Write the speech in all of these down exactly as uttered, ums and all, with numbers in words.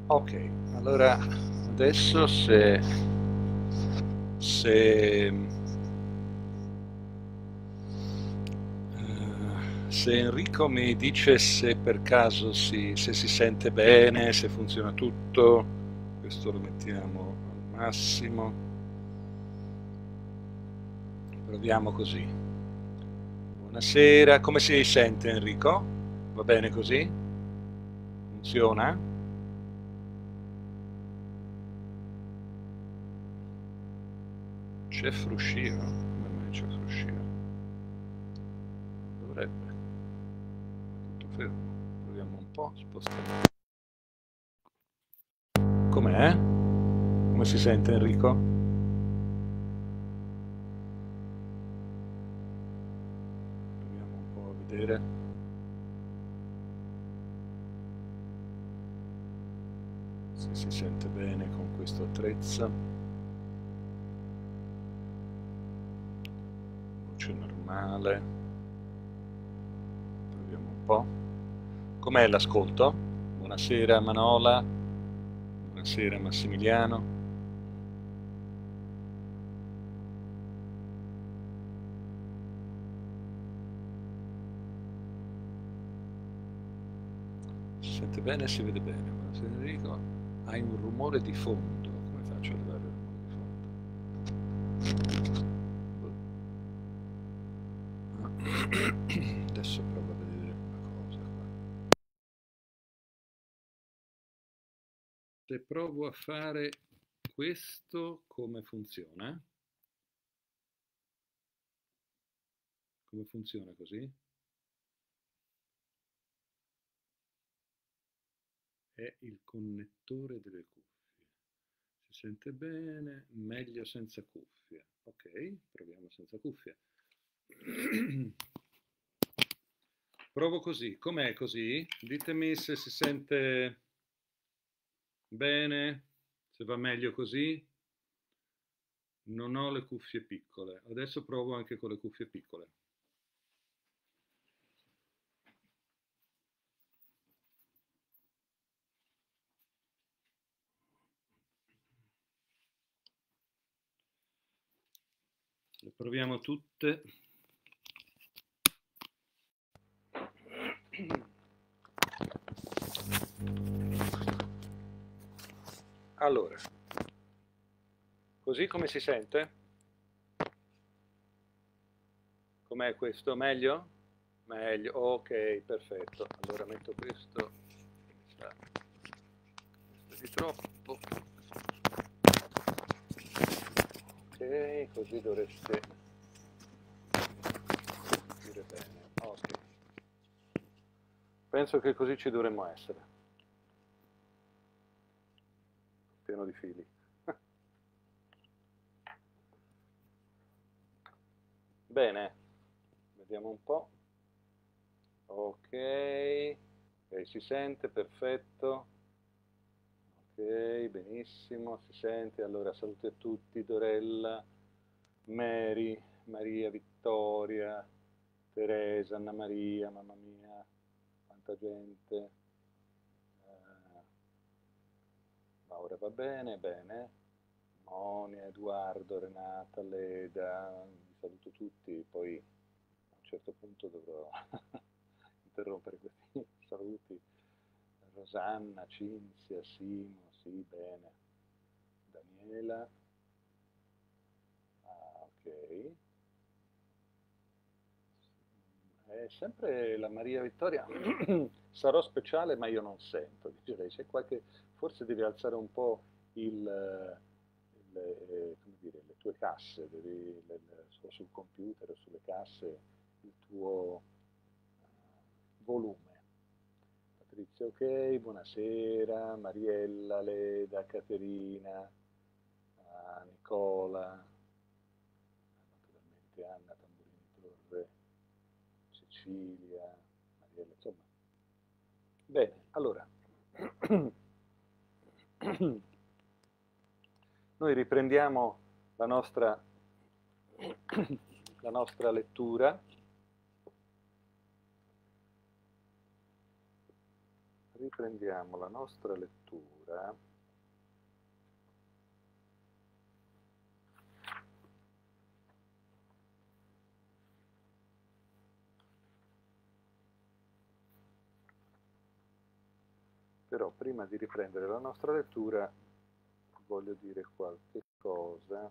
Ok, allora adesso se, se, eh, se Enrico mi dice se per caso si, se si sente bene, se funziona tutto, questo lo mettiamo al massimo, proviamo così. Buonasera, come si sente Enrico? Va bene così? Funziona? C'è fruscio? Come mai c'è fruscio? Dovrebbe. Tutto fermo. Proviamo un po', spostiamo. Com'è? Come si sente Enrico? Proviamo un po' a vedere. Se si sente bene con questo attrezzo. Voce normale. Proviamo un po'. Com'è l'ascolto? Buonasera Manola. Buonasera Massimiliano. Si sente bene e si vede bene. Buonasera Enrico. Hai un rumore di fondo. Come faccio a levare il rumore di fondo? Adesso provo a vedere una cosa qua. Se provo a fare questo, come funziona? Come funziona così? È il connettore delle cuffie. Si sente bene, meglio senza cuffie. Ok, proviamo senza cuffie. Provo così. Com'è così? Ditemi se si sente bene, se va meglio così. Non ho le cuffie piccole. Adesso provo anche con le cuffie piccole. Le proviamo tutte. Allora, così come si sente? Com'è questo? Meglio? Meglio, ok, perfetto. Allora metto questo, questo di troppo. Ok, così dovreste dire bene. Ok. Penso che così ci dovremmo essere. Pieno di fili. Bene, vediamo un po'. Ok, ok, si sente, perfetto. Ok, benissimo, si sente. Allora, salute a tutti, Dorella, Mary, Maria Vittoria, Teresa, Anna Maria, mamma mia, quanta gente. Eh, Laura va bene, bene. Monia, Edoardo, Renata, Leda, vi saluto tutti, poi a un certo punto dovrò interrompere questi saluti. Rosanna, Cinzia, Simo, sì, bene. Daniela, ah, ok. È sempre la Maria Vittoria, sarò speciale ma io non sento, dice lei, c'è qualche, forse devi alzare un po' il, eh, il, eh, come dire, le tue casse, devi, le, le, o sul computer o sulle casse, il tuo eh, volume. Patrizia, ok, buonasera, Mariella, Leda, Caterina, ah, Nicola, naturalmente Anna Tamburini Torre, Cecilia, Mariella, insomma. Bene, allora, noi riprendiamo la nostra, la nostra lettura. riprendiamo la nostra lettura però prima di riprendere la nostra lettura voglio dire qualche cosa.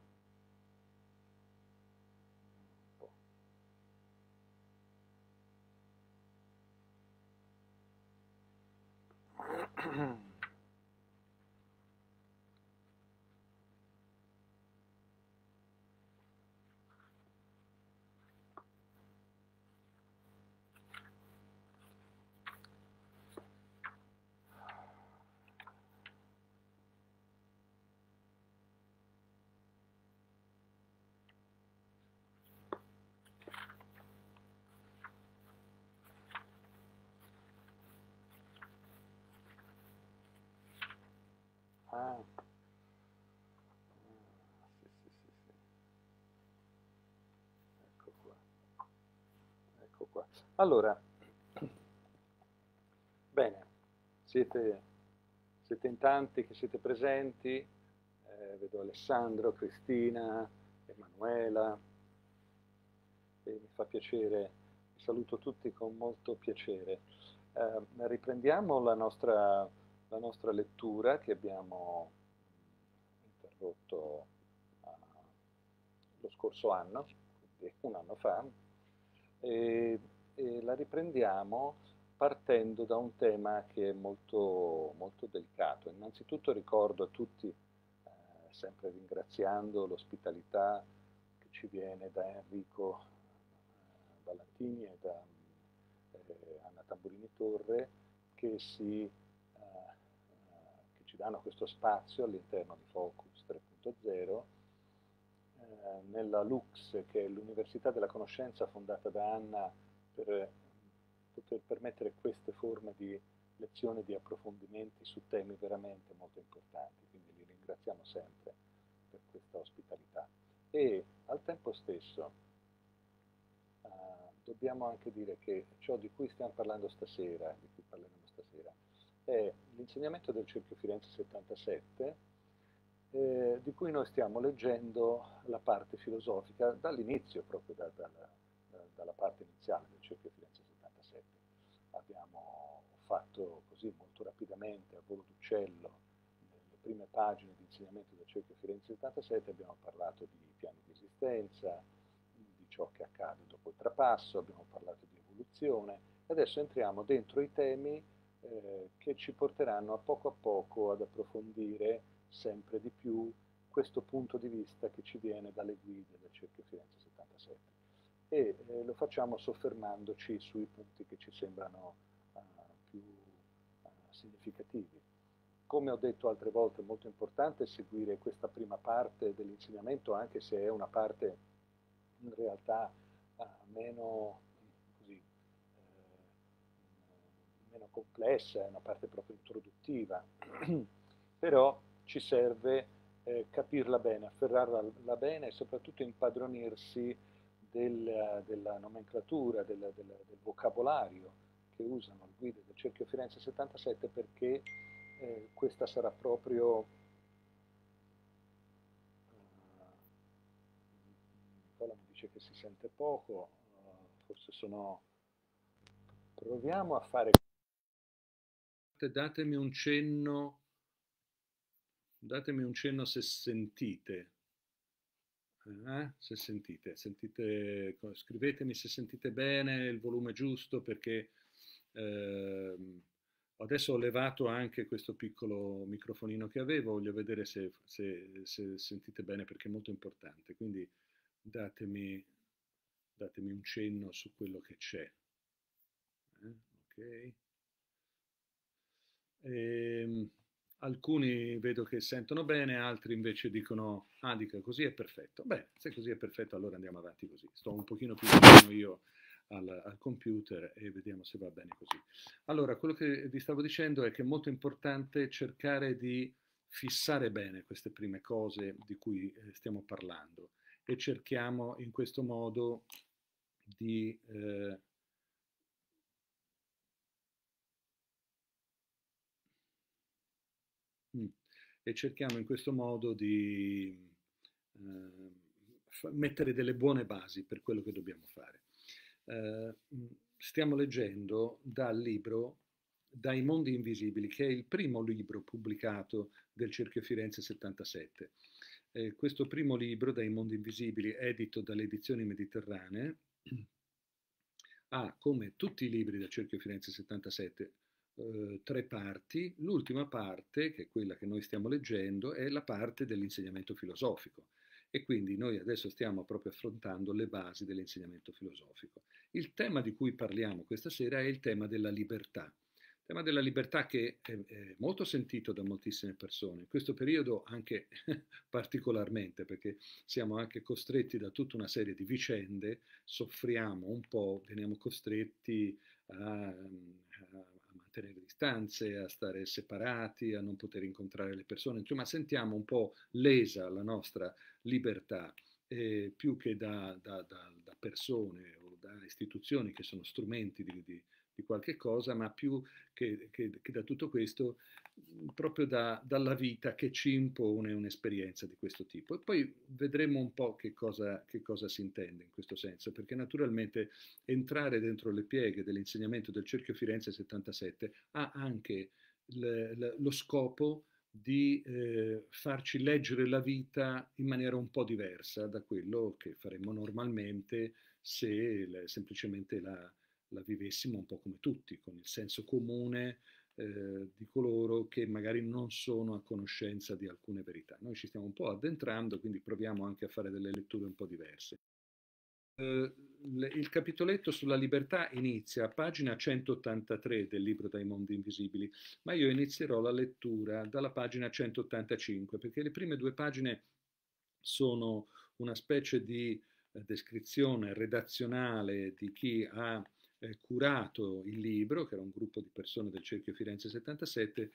Ah, sì, sì, sì, sì. Ecco qua. Ecco qua. Allora, bene, siete, siete in tanti che siete presenti, eh, vedo Alessandro, Cristina, Emanuela, e mi fa piacere, vi saluto tutti con molto piacere. Eh, riprendiamo la nostra, la nostra lettura che abbiamo interrotto eh, lo scorso anno, quindi un anno fa, e, e la riprendiamo partendo da un tema che è molto, molto delicato. Innanzitutto ricordo a tutti, eh, sempre ringraziando l'ospitalità che ci viene da Enrico eh, Ballantini e da eh, Anna Tamburini Torre, che, si, eh, che ci danno questo spazio all'interno di Focus tre punto zero, eh, nella Lux, che è l'Università della Conoscenza fondata da Anna per poter permettere queste forme di lezioni di approfondimenti su temi veramente molto importanti. Quindi li ringraziamo sempre per questa ospitalità. E al tempo stesso eh, dobbiamo anche dire che ciò di cui stiamo parlando stasera, di cui parleremo stasera, è l'insegnamento del Cerchio Firenze settantasette, eh, di cui noi stiamo leggendo la parte filosofica dall'inizio, proprio da, dalla, da, dalla parte iniziale del Cerchio Firenze settantasette. Abbiamo fatto così molto rapidamente, a volo d'uccello, nelle prime pagine di insegnamento del Cerchio Firenze settantasette, abbiamo parlato di piani di esistenza, di ciò che accade dopo il trapasso, abbiamo parlato di evoluzione, e adesso entriamo dentro i temi eh, che ci porteranno a poco a poco ad approfondire sempre di più questo punto di vista che ci viene dalle guide del Cerchio Firenze settantasette. E eh, lo facciamo soffermandoci sui punti che ci sembrano uh, più uh, significativi. Come ho detto altre volte, è molto importante seguire questa prima parte dell'insegnamento, anche se è una parte in realtà uh, meno, così, eh, meno complessa, è una parte proprio introduttiva, però ci serve eh, capirla bene, afferrarla bene e soprattutto impadronirsi del, della nomenclatura, del, del, del vocabolario che usano le guide del Cerchio Firenze settantasette, perché eh, questa sarà proprio... Nicola mi dice che si sente poco, uh, forse sono... Proviamo a fare... Datemi un cenno, datemi un cenno se sentite. Eh? Se sentite, sentite, scrivetemi se sentite bene, il volume giusto, perché ehm, adesso ho levato anche questo piccolo microfonino che avevo, voglio vedere se, se, se sentite bene perché è molto importante, quindi datemi, datemi un cenno su quello che c'è. Eh? Ok. Ehm, alcuni vedo che sentono bene, altri invece dicono, ah, dica così è perfetto. Beh, se così è perfetto allora andiamo avanti così. Sto un pochino più vicino io al, al computer e vediamo se va bene così. Allora, quello che vi stavo dicendo è che è molto importante cercare di fissare bene queste prime cose di cui eh, stiamo parlando e cerchiamo in questo modo di... Eh, e cerchiamo in questo modo di eh, mettere delle buone basi per quello che dobbiamo fare. Eh, stiamo leggendo dal libro Dai mondi invisibili, che è il primo libro pubblicato del Cerchio Firenze settantasette. Eh, questo primo libro, Dai mondi invisibili, edito dalle Edizioni Mediterranee, ha, come tutti i libri del Cerchio Firenze settantasette, eh, tre parti. L'ultima parte, che è quella che noi stiamo leggendo, è la parte dell'insegnamento filosofico. E quindi noi adesso stiamo proprio affrontando le basi dell'insegnamento filosofico. Il tema di cui parliamo questa sera è il tema della libertà. Il tema della libertà che è, è molto sentito da moltissime persone, in questo periodo anche particolarmente, perché siamo anche costretti da tutta una serie di vicende, soffriamo un po', veniamo costretti a, a, a mantenere distanze, a stare separati, a non poter incontrare le persone, insomma sentiamo un po' lesa la nostra libertà, eh, più che da, da, da, da persone o da istituzioni che sono strumenti di, di, di qualche cosa, ma più che, che, che da tutto questo, proprio da, dalla vita che ci impone un'esperienza di questo tipo. E poi vedremo un po' che cosa, che cosa si intende in questo senso, perché naturalmente entrare dentro le pieghe dell'insegnamento del Cerchio Firenze settantasette ha anche l, l, lo scopo di eh, farci leggere la vita in maniera un po' diversa da quello che faremmo normalmente se le, semplicemente la, la vivessimo un po' come tutti, con il senso comune eh, di coloro che magari non sono a conoscenza di alcune verità. Noi ci stiamo un po' addentrando, quindi proviamo anche a fare delle letture un po' diverse. Uh, il capitoletto sulla libertà inizia a pagina centottantatré del libro Dai mondi invisibili, ma io inizierò la lettura dalla pagina centottantacinque, perché le prime due pagine sono una specie di eh, descrizione redazionale di chi ha eh, curato il libro, che era un gruppo di persone del Cerchio Firenze settantasette,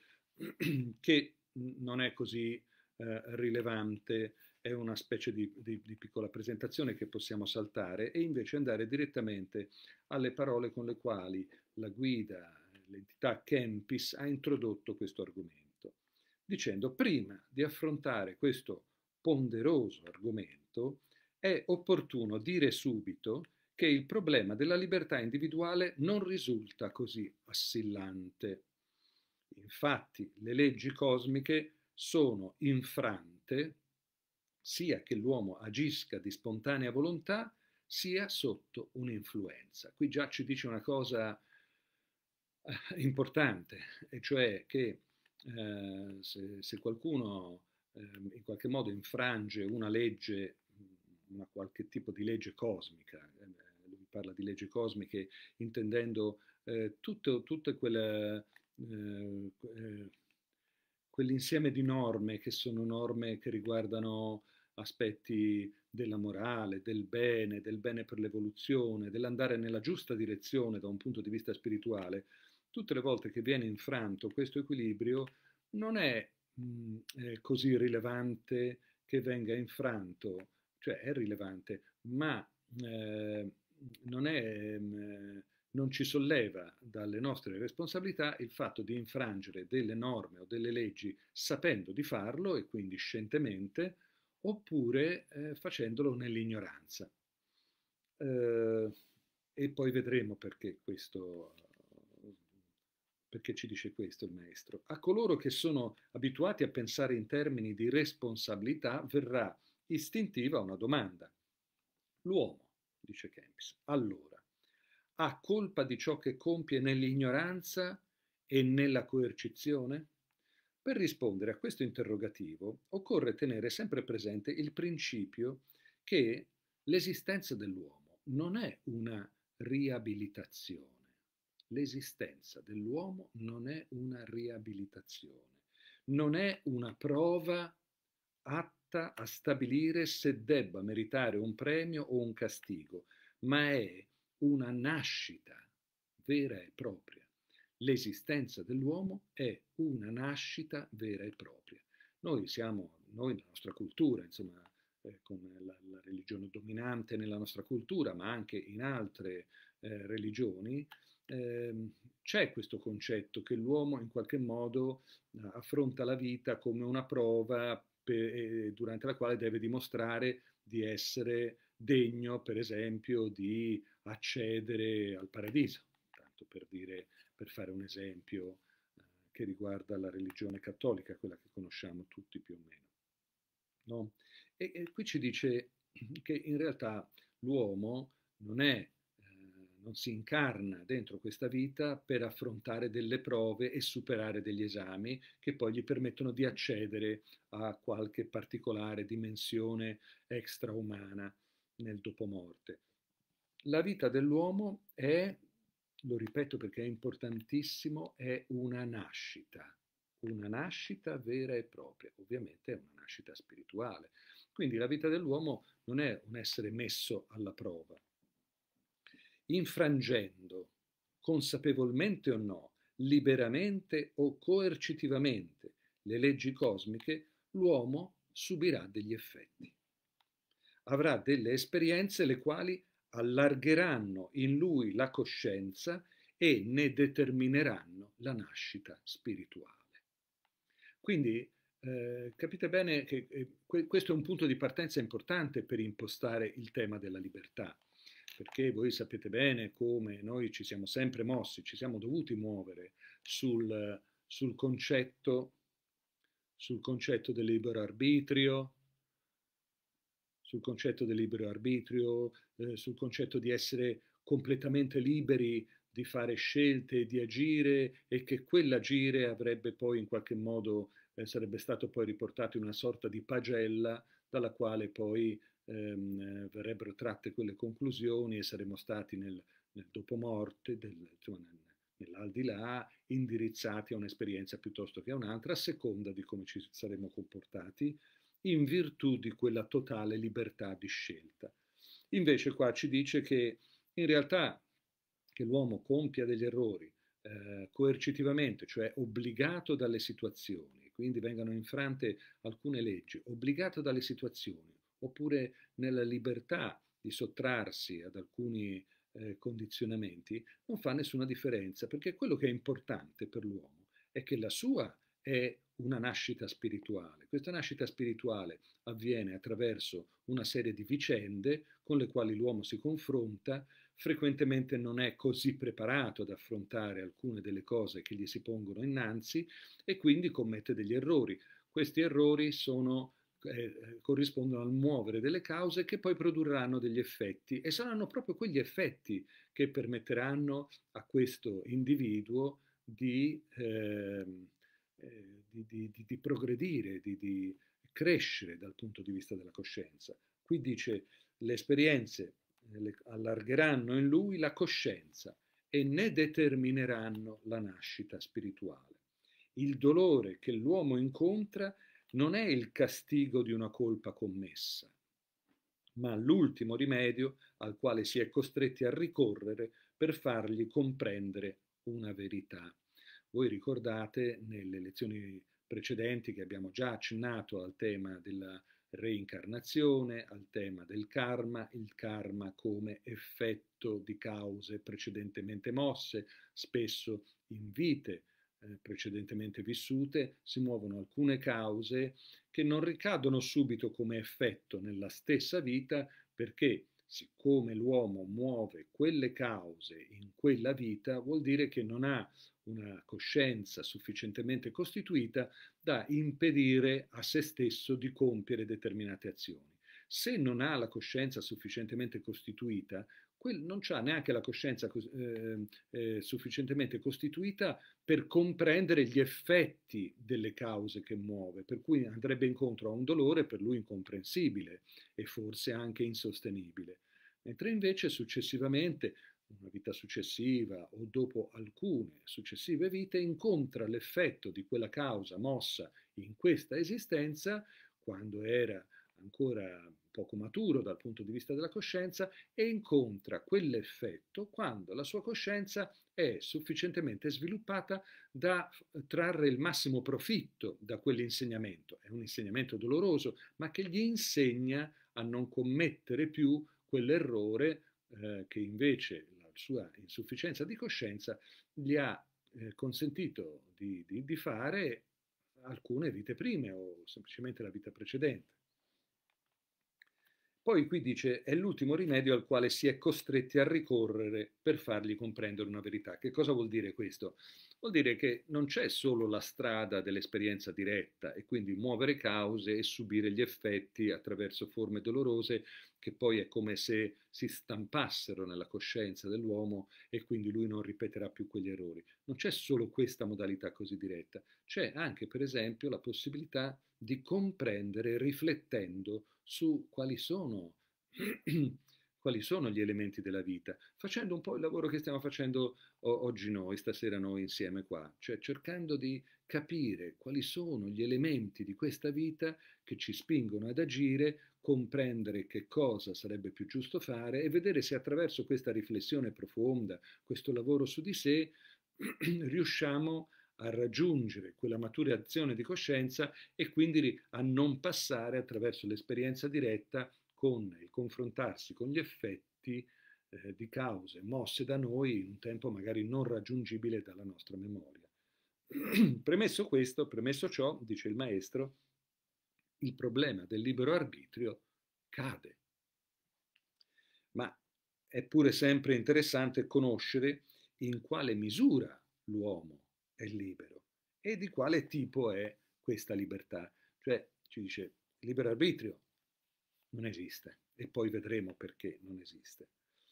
che non è così eh, rilevante, è una specie di, di, di piccola presentazione che possiamo saltare e invece andare direttamente alle parole con le quali la guida, l'entità Kempis, ha introdotto questo argomento, dicendo: prima di affrontare questo ponderoso argomento è opportuno dire subito che il problema della libertà individuale non risulta così assillante. Infatti, le leggi cosmiche sono infrante sia che l'uomo agisca di spontanea volontà, sia sotto un'influenza. Qui già ci dice una cosa eh, importante, e cioè che eh, se, se qualcuno eh, in qualche modo infrange una legge, una qualche tipo di legge cosmica, eh, lui parla di leggi cosmiche intendendo eh, tutto, tutte quelle eh, eh, quell'insieme di norme che sono norme che riguardano aspetti della morale, del bene, del bene per l'evoluzione, dell'andare nella giusta direzione da un punto di vista spirituale. Tutte le volte che viene infranto questo equilibrio non è mh, eh, così rilevante che venga infranto, cioè è rilevante, ma eh, non è... Mh, non ci solleva dalle nostre responsabilità il fatto di infrangere delle norme o delle leggi sapendo di farlo e quindi scientemente, oppure eh, facendolo nell'ignoranza. Eh, e poi vedremo perché questo, perché ci dice questo il maestro. A coloro che sono abituati a pensare in termini di responsabilità verrà istintiva una domanda. L'uomo, dice Kempis, allora, ha colpa di ciò che compie nell'ignoranza e nella coercizione? Per rispondere a questo interrogativo occorre tenere sempre presente il principio che l'esistenza dell'uomo non è una riabilitazione. L'esistenza dell'uomo non è una riabilitazione, non è una prova atta a stabilire se debba meritare un premio o un castigo, ma è una nascita vera e propria. L'esistenza dell'uomo è una nascita vera e propria. Noi siamo, noi nella nostra cultura, insomma, eh, con la, la religione dominante nella nostra cultura, ma anche in altre eh, religioni, ehm, c'è questo concetto che l'uomo in qualche modo eh, affronta la vita come una prova per- eh, durante la quale deve dimostrare di essere degno, per esempio, di accedere al paradiso, tanto per dire, per fare un esempio eh, che riguarda la religione cattolica, quella che conosciamo tutti più o meno. No? E, e qui ci dice che in realtà l'uomo non è, eh, non si incarna dentro questa vita per affrontare delle prove e superare degli esami che poi gli permettono di accedere a qualche particolare dimensione extraumana nel dopomorte. La vita dell'uomo è, lo ripeto perché è importantissimo, è una nascita, una nascita vera e propria, ovviamente è una nascita spirituale. Quindi la vita dell'uomo non è un essere messo alla prova. Infrangendo, consapevolmente o no, liberamente o coercitivamente, le leggi cosmiche, l'uomo subirà degli effetti. Avrà delle esperienze le quali allargheranno in lui la coscienza e ne determineranno la nascita spirituale. Quindi eh, capite bene che eh, questo è un punto di partenza importante per impostare il tema della libertà, perché voi sapete bene come noi ci siamo sempre mossi, ci siamo dovuti muovere sul, sul concetto, sul concetto del libero arbitrio, sul concetto del libero arbitrio, eh, sul concetto di essere completamente liberi di fare scelte e di agire e che quell'agire avrebbe poi in qualche modo eh, sarebbe stato poi riportato in una sorta di pagella dalla quale poi ehm, verrebbero tratte quelle conclusioni e saremmo stati nel, nel dopomorte, del, insomma, nell'aldilà, indirizzati a un'esperienza piuttosto che a un'altra, a seconda di come ci saremmo comportati in virtù di quella totale libertà di scelta. Invece qua ci dice che in realtà che l'uomo compia degli errori eh, coercitivamente, cioè obbligato dalle situazioni, quindi vengano infrante alcune leggi, obbligato dalle situazioni, oppure nella libertà di sottrarsi ad alcuni eh, condizionamenti, non fa nessuna differenza, perché quello che è importante per l'uomo è che la sua è una nascita spirituale. Questa nascita spirituale avviene attraverso una serie di vicende con le quali l'uomo si confronta, frequentemente non è così preparato ad affrontare alcune delle cose che gli si pongono innanzi e quindi commette degli errori. Questi errori sono, eh, corrispondono al muovere delle cause che poi produrranno degli effetti e saranno proprio quegli effetti che permetteranno a questo individuo di, eh, eh, di, di, di, di progredire, di, di crescere dal punto di vista della coscienza. Qui dice le esperienze eh, allargheranno in lui la coscienza e ne determineranno la nascita spirituale. Il dolore che l'uomo incontra non è il castigo di una colpa commessa, ma l'ultimo rimedio al quale si è costretti a ricorrere per fargli comprendere una verità. Voi ricordate nelle lezioni precedenti che abbiamo già accennato al tema della reincarnazione, al tema del karma, il karma come effetto di cause precedentemente mosse, spesso in vite eh, precedentemente vissute, si muovono alcune cause che non ricadono subito come effetto nella stessa vita perché siccome l'uomo muove quelle cause in quella vita, vuol dire che non ha una coscienza sufficientemente costituita da impedire a se stesso di compiere determinate azioni. Se non ha la coscienza sufficientemente costituita, non ha neanche la coscienza eh, eh, sufficientemente costituita per comprendere gli effetti delle cause che muove, per cui andrebbe incontro a un dolore per lui incomprensibile e forse anche insostenibile. Mentre invece successivamente, una vita successiva o dopo alcune successive vite, incontra l'effetto di quella causa mossa in questa esistenza, quando era ancora poco maturo dal punto di vista della coscienza, e incontra quell'effetto quando la sua coscienza è sufficientemente sviluppata da trarre il massimo profitto da quell'insegnamento. È un insegnamento doloroso, ma che gli insegna a non commettere più quell'errore eh, che invece la sua insufficienza di coscienza gli ha eh, consentito di, di, di fare alcune vite prime o semplicemente la vita precedente. Poi qui dice è l'ultimo rimedio al quale si è costretti a ricorrere per fargli comprendere una verità. Che cosa vuol dire questo? Vuol dire che non c'è solo la strada dell'esperienza diretta e quindi muovere cause e subire gli effetti attraverso forme dolorose che poi è come se si stampassero nella coscienza dell'uomo e quindi lui non ripeterà più quegli errori. Non c'è solo questa modalità così diretta, c'è anche per esempio la possibilità di comprendere riflettendo su quali sono, quali sono gli elementi della vita, facendo un po' il lavoro che stiamo facendo o- oggi noi, stasera noi insieme qua, cioè cercando di capire quali sono gli elementi di questa vita che ci spingono ad agire, comprendere che cosa sarebbe più giusto fare e vedere se attraverso questa riflessione profonda, questo lavoro su di sé, riusciamo a raggiungere quella maturazione di coscienza e quindi a non passare attraverso l'esperienza diretta con il confrontarsi con gli effetti eh, di cause mosse da noi in un tempo magari non raggiungibile dalla nostra memoria. Premesso questo, premesso ciò, dice il maestro, il problema del libero arbitrio cade. Ma è pure sempre interessante conoscere in quale misura l'uomo è libero e di quale tipo è questa libertà. Cioè, ci dice, il libero arbitrio non esiste e poi vedremo perché non esiste.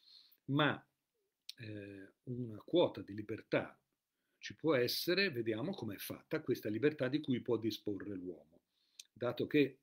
Ma eh, una quota di libertà ci può essere, vediamo com'è fatta questa libertà di cui può disporre l'uomo. Dato che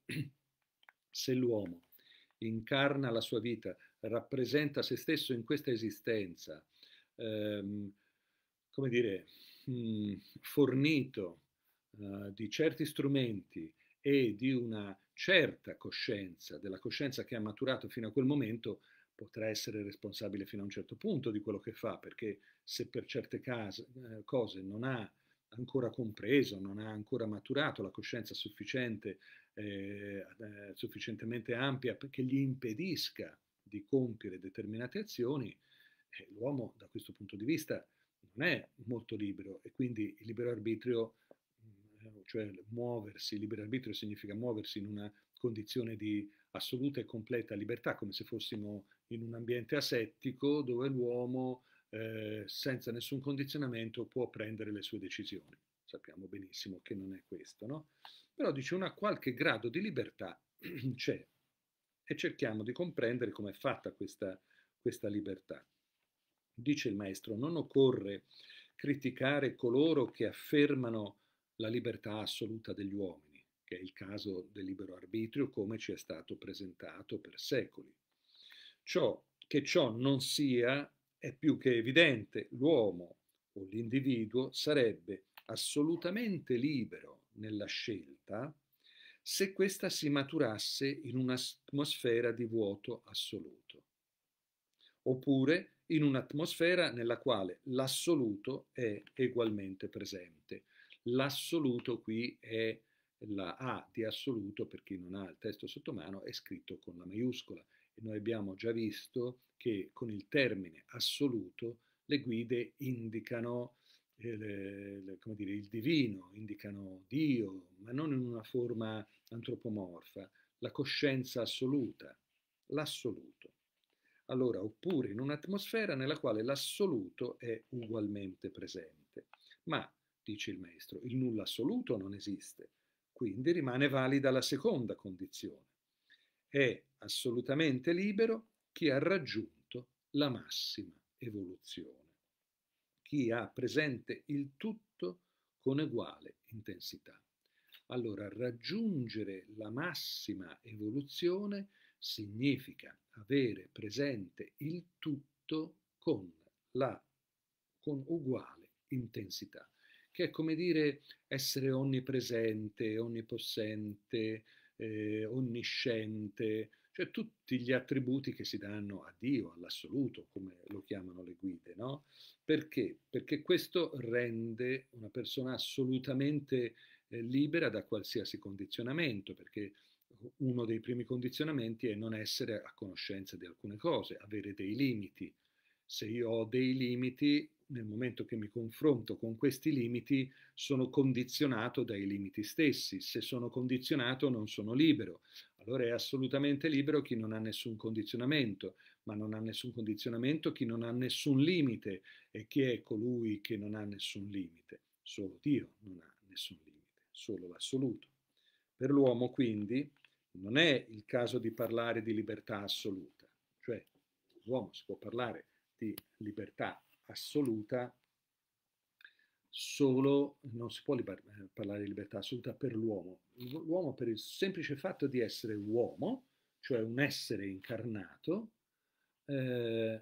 se l'uomo incarna la sua vita, rappresenta se stesso in questa esistenza, ehm, come dire, mh, fornito uh, di certi strumenti e di una certa coscienza, della coscienza che ha maturato fino a quel momento, potrà essere responsabile fino a un certo punto di quello che fa, perché se per certe case, eh, cose non ha ancora compreso, non ha ancora maturato la coscienza sufficiente, eh, eh, sufficientemente ampia che gli impedisca di compiere determinate azioni, eh, l'uomo da questo punto di vista non è molto libero e quindi il libero arbitrio, cioè muoversi, libero arbitrio significa muoversi in una condizione di assoluta e completa libertà, come se fossimo in un ambiente asettico dove l'uomo eh, senza nessun condizionamento può prendere le sue decisioni. Sappiamo benissimo che non è questo, no? Però dice una qualche grado di libertà c'è e cerchiamo di comprendere come è fatta questa, questa libertà. Dice il maestro, non occorre criticare coloro che affermano la libertà assoluta degli uomini, che è il caso del libero arbitrio come ci è stato presentato per secoli. Ciò che ciò non sia è più che evidente, l'uomo o l'individuo sarebbe assolutamente libero nella scelta se questa si maturasse in un'atmosfera di vuoto assoluto, oppure in un'atmosfera nella quale l'assoluto è ugualmente presente. L'assoluto qui è la A di assoluto, per chi non ha il testo sotto mano, è scritto con la maiuscola e noi abbiamo già visto che con il termine assoluto le guide indicano eh, le, le, come dire, il divino, indicano Dio, ma non in una forma antropomorfa, la coscienza assoluta, l'assoluto. Allora, oppure in un'atmosfera nella quale l'assoluto è ugualmente presente. Ma, dice il maestro, il nulla assoluto non esiste, quindi rimane valida la seconda condizione. È assolutamente libero chi ha raggiunto la massima evoluzione, chi ha presente il tutto con uguale intensità. Allora, raggiungere la massima evoluzione significa avere presente il tutto con, la, con uguale intensità, che è come dire essere onnipresente, onnipossente, eh, onnisciente, cioè tutti gli attributi che si danno a Dio, all'assoluto, come lo chiamano le guide, no? Perché? Perché questo rende una persona assolutamente eh, libera da qualsiasi condizionamento, perché uno dei primi condizionamenti è non essere a conoscenza di alcune cose, avere dei limiti. Se io ho dei limiti, nel momento che mi confronto con questi limiti, sono condizionato dai limiti stessi. Se sono condizionato, non sono libero. Allora è assolutamente libero chi non ha nessun condizionamento, ma non ha nessun condizionamento chi non ha nessun limite. E chi è colui che non ha nessun limite? Solo Dio non ha nessun limite, solo l'assoluto. Per l'uomo, quindi, non è il caso di parlare di libertà assoluta, cioè l'uomo si può parlare di libertà assoluta solo, non si può liber- parlare di libertà assoluta per l'uomo. L'uomo per il semplice fatto di essere uomo, cioè un essere incarnato, eh,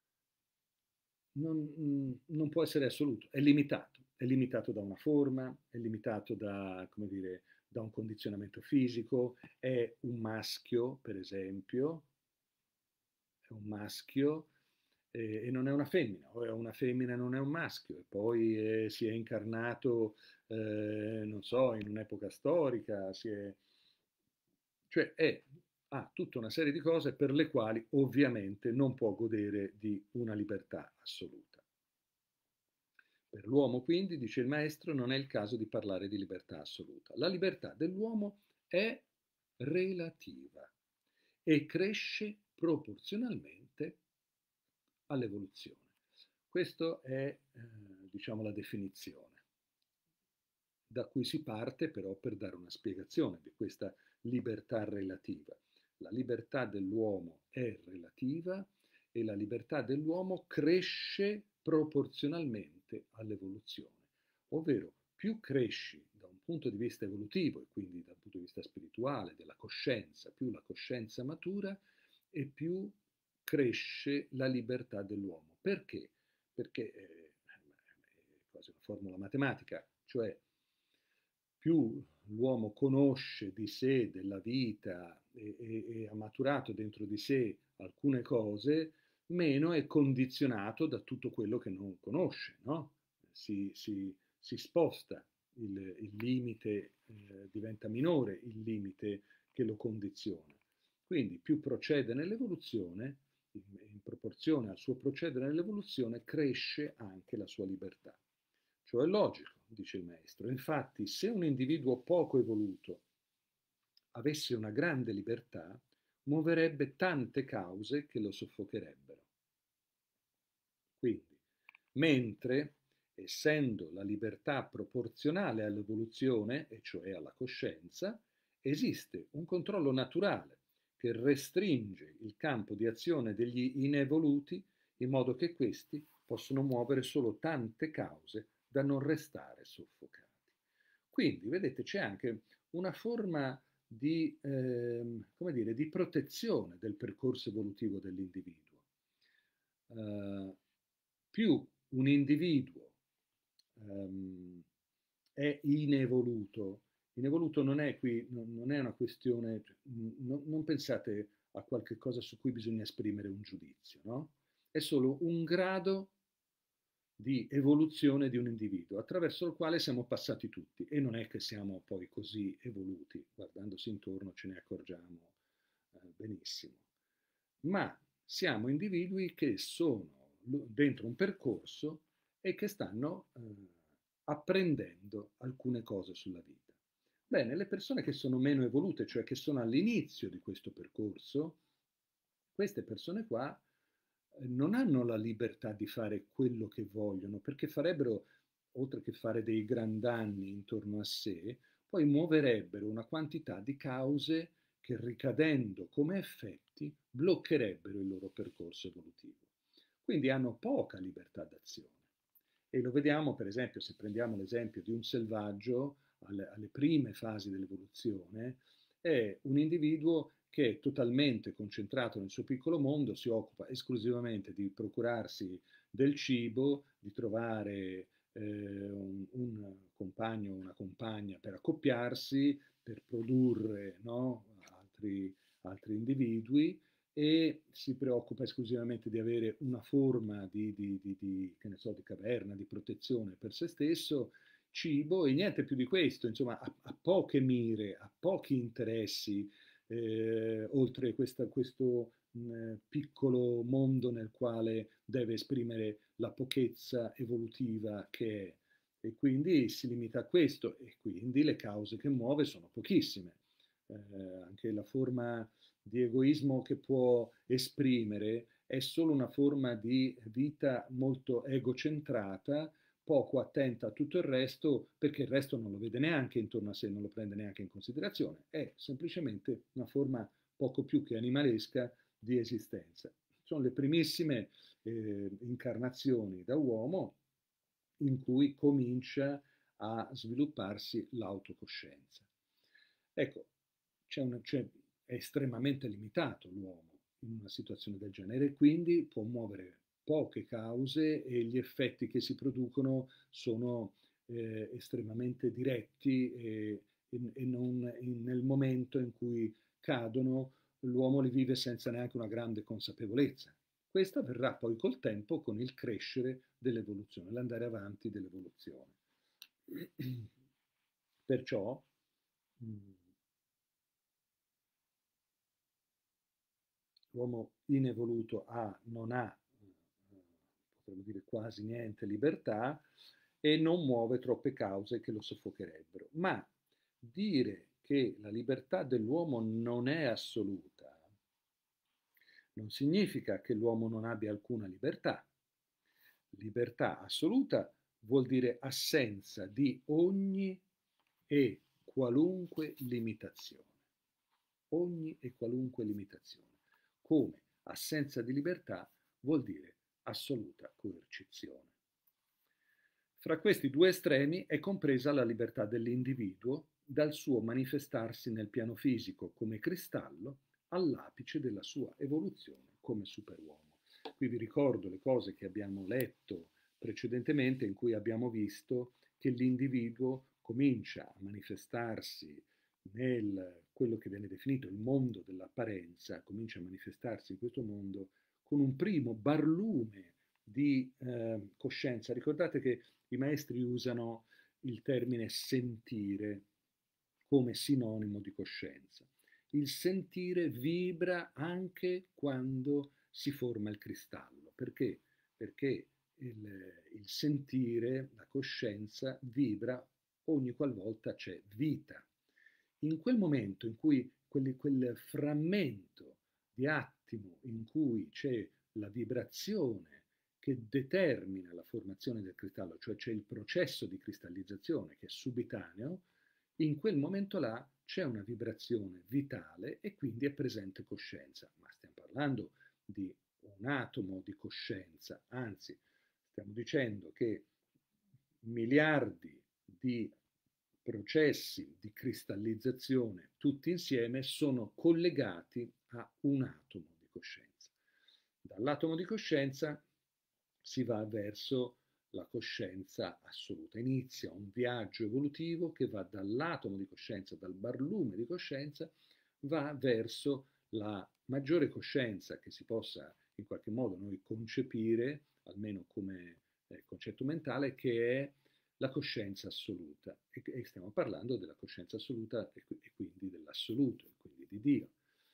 non, non può essere assoluto, è limitato. È limitato da una forma, è limitato da, come dire, da un condizionamento fisico, è un maschio, per esempio, è un maschio eh, e non è una femmina, o è una femmina e non è un maschio, e poi eh, si è incarnato, eh, non so, in un'epoca storica, si è, cioè è, ha tutta una serie di cose per le quali ovviamente non può godere di una libertà assoluta. Per l'uomo, quindi, dice il maestro, non è il caso di parlare di libertà assoluta. La libertà dell'uomo è relativa e cresce proporzionalmente all'evoluzione. Questa è, eh, diciamo, la definizione da cui si parte però per dare una spiegazione di questa libertà relativa. La libertà dell'uomo è relativa e la libertà dell'uomo cresce proporzionalmente all'evoluzione, ovvero più cresci da un punto di vista evolutivo e quindi dal punto di vista spirituale, della coscienza, più la coscienza matura e più cresce la libertà dell'uomo. Perché? Perché eh, è quasi una formula matematica, cioè più l'uomo conosce di sé, della vita e, e, e ha maturato dentro di sé alcune cose, meno è condizionato da tutto quello che non conosce, no? Si, si, si sposta il, il limite, eh, diventa minore il limite che lo condiziona. Quindi più procede nell'evoluzione, in, in proporzione al suo procedere nell'evoluzione, cresce anche la sua libertà. Ciò è logico, dice il maestro. Infatti, se un individuo poco evoluto avesse una grande libertà, muoverebbe tante cause che lo soffocherebbero. Quindi, mentre, essendo la libertà proporzionale all'evoluzione, e cioè alla coscienza, esiste un controllo naturale che restringe il campo di azione degli inevoluti in modo che questi possono muovere solo tante cause da non restare soffocati. Quindi, vedete, c'è anche una forma di, ehm, come dire, di protezione del percorso evolutivo dell'individuo. Uh, più un individuo um, è inevoluto, inevoluto non è qui, non è una questione, non, non pensate a qualche cosa su cui bisogna esprimere un giudizio, no? È solo un grado di evoluzione di un individuo attraverso il quale siamo passati tutti e non è che siamo poi così evoluti, guardandosi intorno ce ne accorgiamo eh, benissimo, ma siamo individui che sono dentro un percorso e che stanno eh, apprendendo alcune cose sulla vita. Bene, le persone che sono meno evolute, cioè che sono all'inizio di questo percorso, queste persone qua non hanno la libertà di fare quello che vogliono, perché farebbero, oltre che fare dei gran danni intorno a sé, poi muoverebbero una quantità di cause che ricadendo come effetti bloccherebbero il loro percorso evolutivo. Quindi hanno poca libertà d'azione. E lo vediamo, per esempio, se prendiamo l'esempio di un selvaggio alle, alle prime fasi dell'evoluzione, è un individuo che è totalmente concentrato nel suo piccolo mondo, si occupa esclusivamente di procurarsi del cibo, di trovare eh, un, un compagno o una compagna per accoppiarsi, per produrre, no, altri, altri individui e si preoccupa esclusivamente di avere una forma di, di, di, di, che ne so, di caverna, di protezione per se stesso, cibo e niente più di questo, insomma, ha, ha poche mire, ha pochi interessi, eh, oltre questa, questo un piccolo mondo nel quale deve esprimere la pochezza evolutiva che è, e quindi si limita a questo, e quindi le cause che muove sono pochissime. Eh, anche la forma di egoismo che può esprimere è solo una forma di vita molto egocentrata, poco attenta a tutto il resto, perché il resto non lo vede neanche intorno a sé, non lo prende neanche in considerazione, è semplicemente una forma poco più che animalesca di esistenza. Sono le primissime eh, incarnazioni da uomo in cui comincia a svilupparsi l'autocoscienza. Ecco, c'è una, c'è, è estremamente limitato l'uomo in una situazione del genere, quindi può muovere poche cause e gli effetti che si producono sono eh, estremamente diretti e, e, e non in, nel momento in cui cadono l'uomo li vive senza neanche una grande consapevolezza. Questa verrà poi col tempo con il crescere dell'evoluzione, l'andare avanti dell'evoluzione. Perciò l'uomo inevoluto ha, non ha, potremmo dire quasi niente libertà e non muove troppe cause che lo soffocherebbero. Ma dire che la libertà dell'uomo non è assoluta non significa che l'uomo non abbia alcuna libertà. Libertà assoluta vuol dire assenza di ogni e qualunque limitazione. Ogni e qualunque limitazione. Come assenza di libertà vuol dire assoluta coercizione. Fra questi due estremi è compresa la libertà dell'individuo dal suo manifestarsi nel piano fisico come cristallo all'apice della sua evoluzione come superuomo. Qui vi ricordo le cose che abbiamo letto precedentemente in cui abbiamo visto che l'individuo comincia a manifestarsi nel quello che viene definito il mondo dell'apparenza, comincia a manifestarsi in questo mondo con un primo barlume di eh, coscienza. Ricordate che i maestri usano il termine sentire come sinonimo di coscienza. Il sentire vibra anche quando si forma il cristallo. Perché? Perché il, il sentire, la coscienza, vibra ogni qualvolta c'è vita. In quel momento in cui quel, quel frammento di attimo in cui c'è la vibrazione che determina la formazione del cristallo, cioè c'è il processo di cristallizzazione che è subitaneo, in quel momento là c'è una vibrazione vitale e quindi è presente coscienza. Ma stiamo parlando di un atomo di coscienza, anzi stiamo dicendo che miliardi di processi di cristallizzazione tutti insieme sono collegati a un atomo di coscienza. Dall'atomo di coscienza si va verso la coscienza assoluta. Inizia un viaggio evolutivo che va dall'atomo di coscienza, dal barlume di coscienza, va verso la maggiore coscienza che si possa in qualche modo noi concepire, almeno come eh, concetto mentale, che è la coscienza assoluta. E, e stiamo parlando della coscienza assoluta e, e quindi dell'assoluto, e quindi di Dio.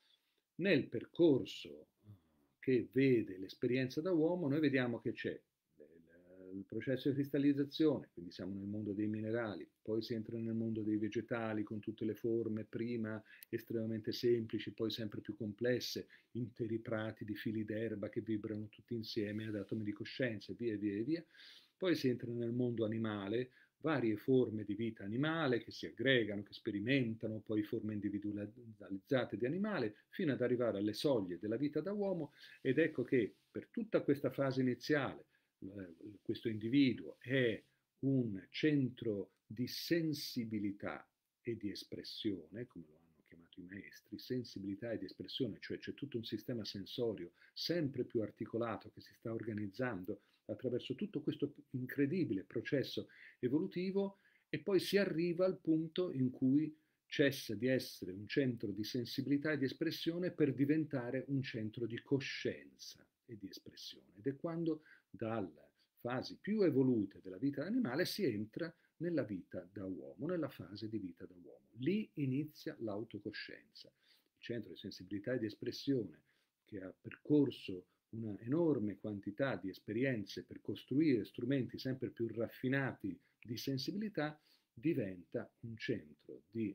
Nel percorso che vede l'esperienza da uomo, noi vediamo che c'è il processo di cristallizzazione, quindi siamo nel mondo dei minerali, poi si entra nel mondo dei vegetali con tutte le forme, prima estremamente semplici, poi sempre più complesse, interi prati di fili d'erba che vibrano tutti insieme ad atomi di coscienza, e via e via e via. Poi si entra nel mondo animale, varie forme di vita animale che si aggregano, che sperimentano, poi forme individualizzate di animale, fino ad arrivare alle soglie della vita da uomo, ed ecco che per tutta questa fase iniziale questo individuo è un centro di sensibilità e di espressione, come lo hanno chiamato i maestri, sensibilità e di espressione, cioè c'è tutto un sistema sensorio sempre più articolato che si sta organizzando attraverso tutto questo incredibile processo evolutivo, e poi si arriva al punto in cui cessa di essere un centro di sensibilità e di espressione per diventare un centro di coscienza e di espressione. Ed è quando dalle fasi più evolute della vita animale si entra nella vita da uomo, nella fase di vita da uomo. Lì inizia l'autocoscienza, il centro di sensibilità e di espressione che ha percorso una enorme quantità di esperienze per costruire strumenti sempre più raffinati di sensibilità, diventa un centro di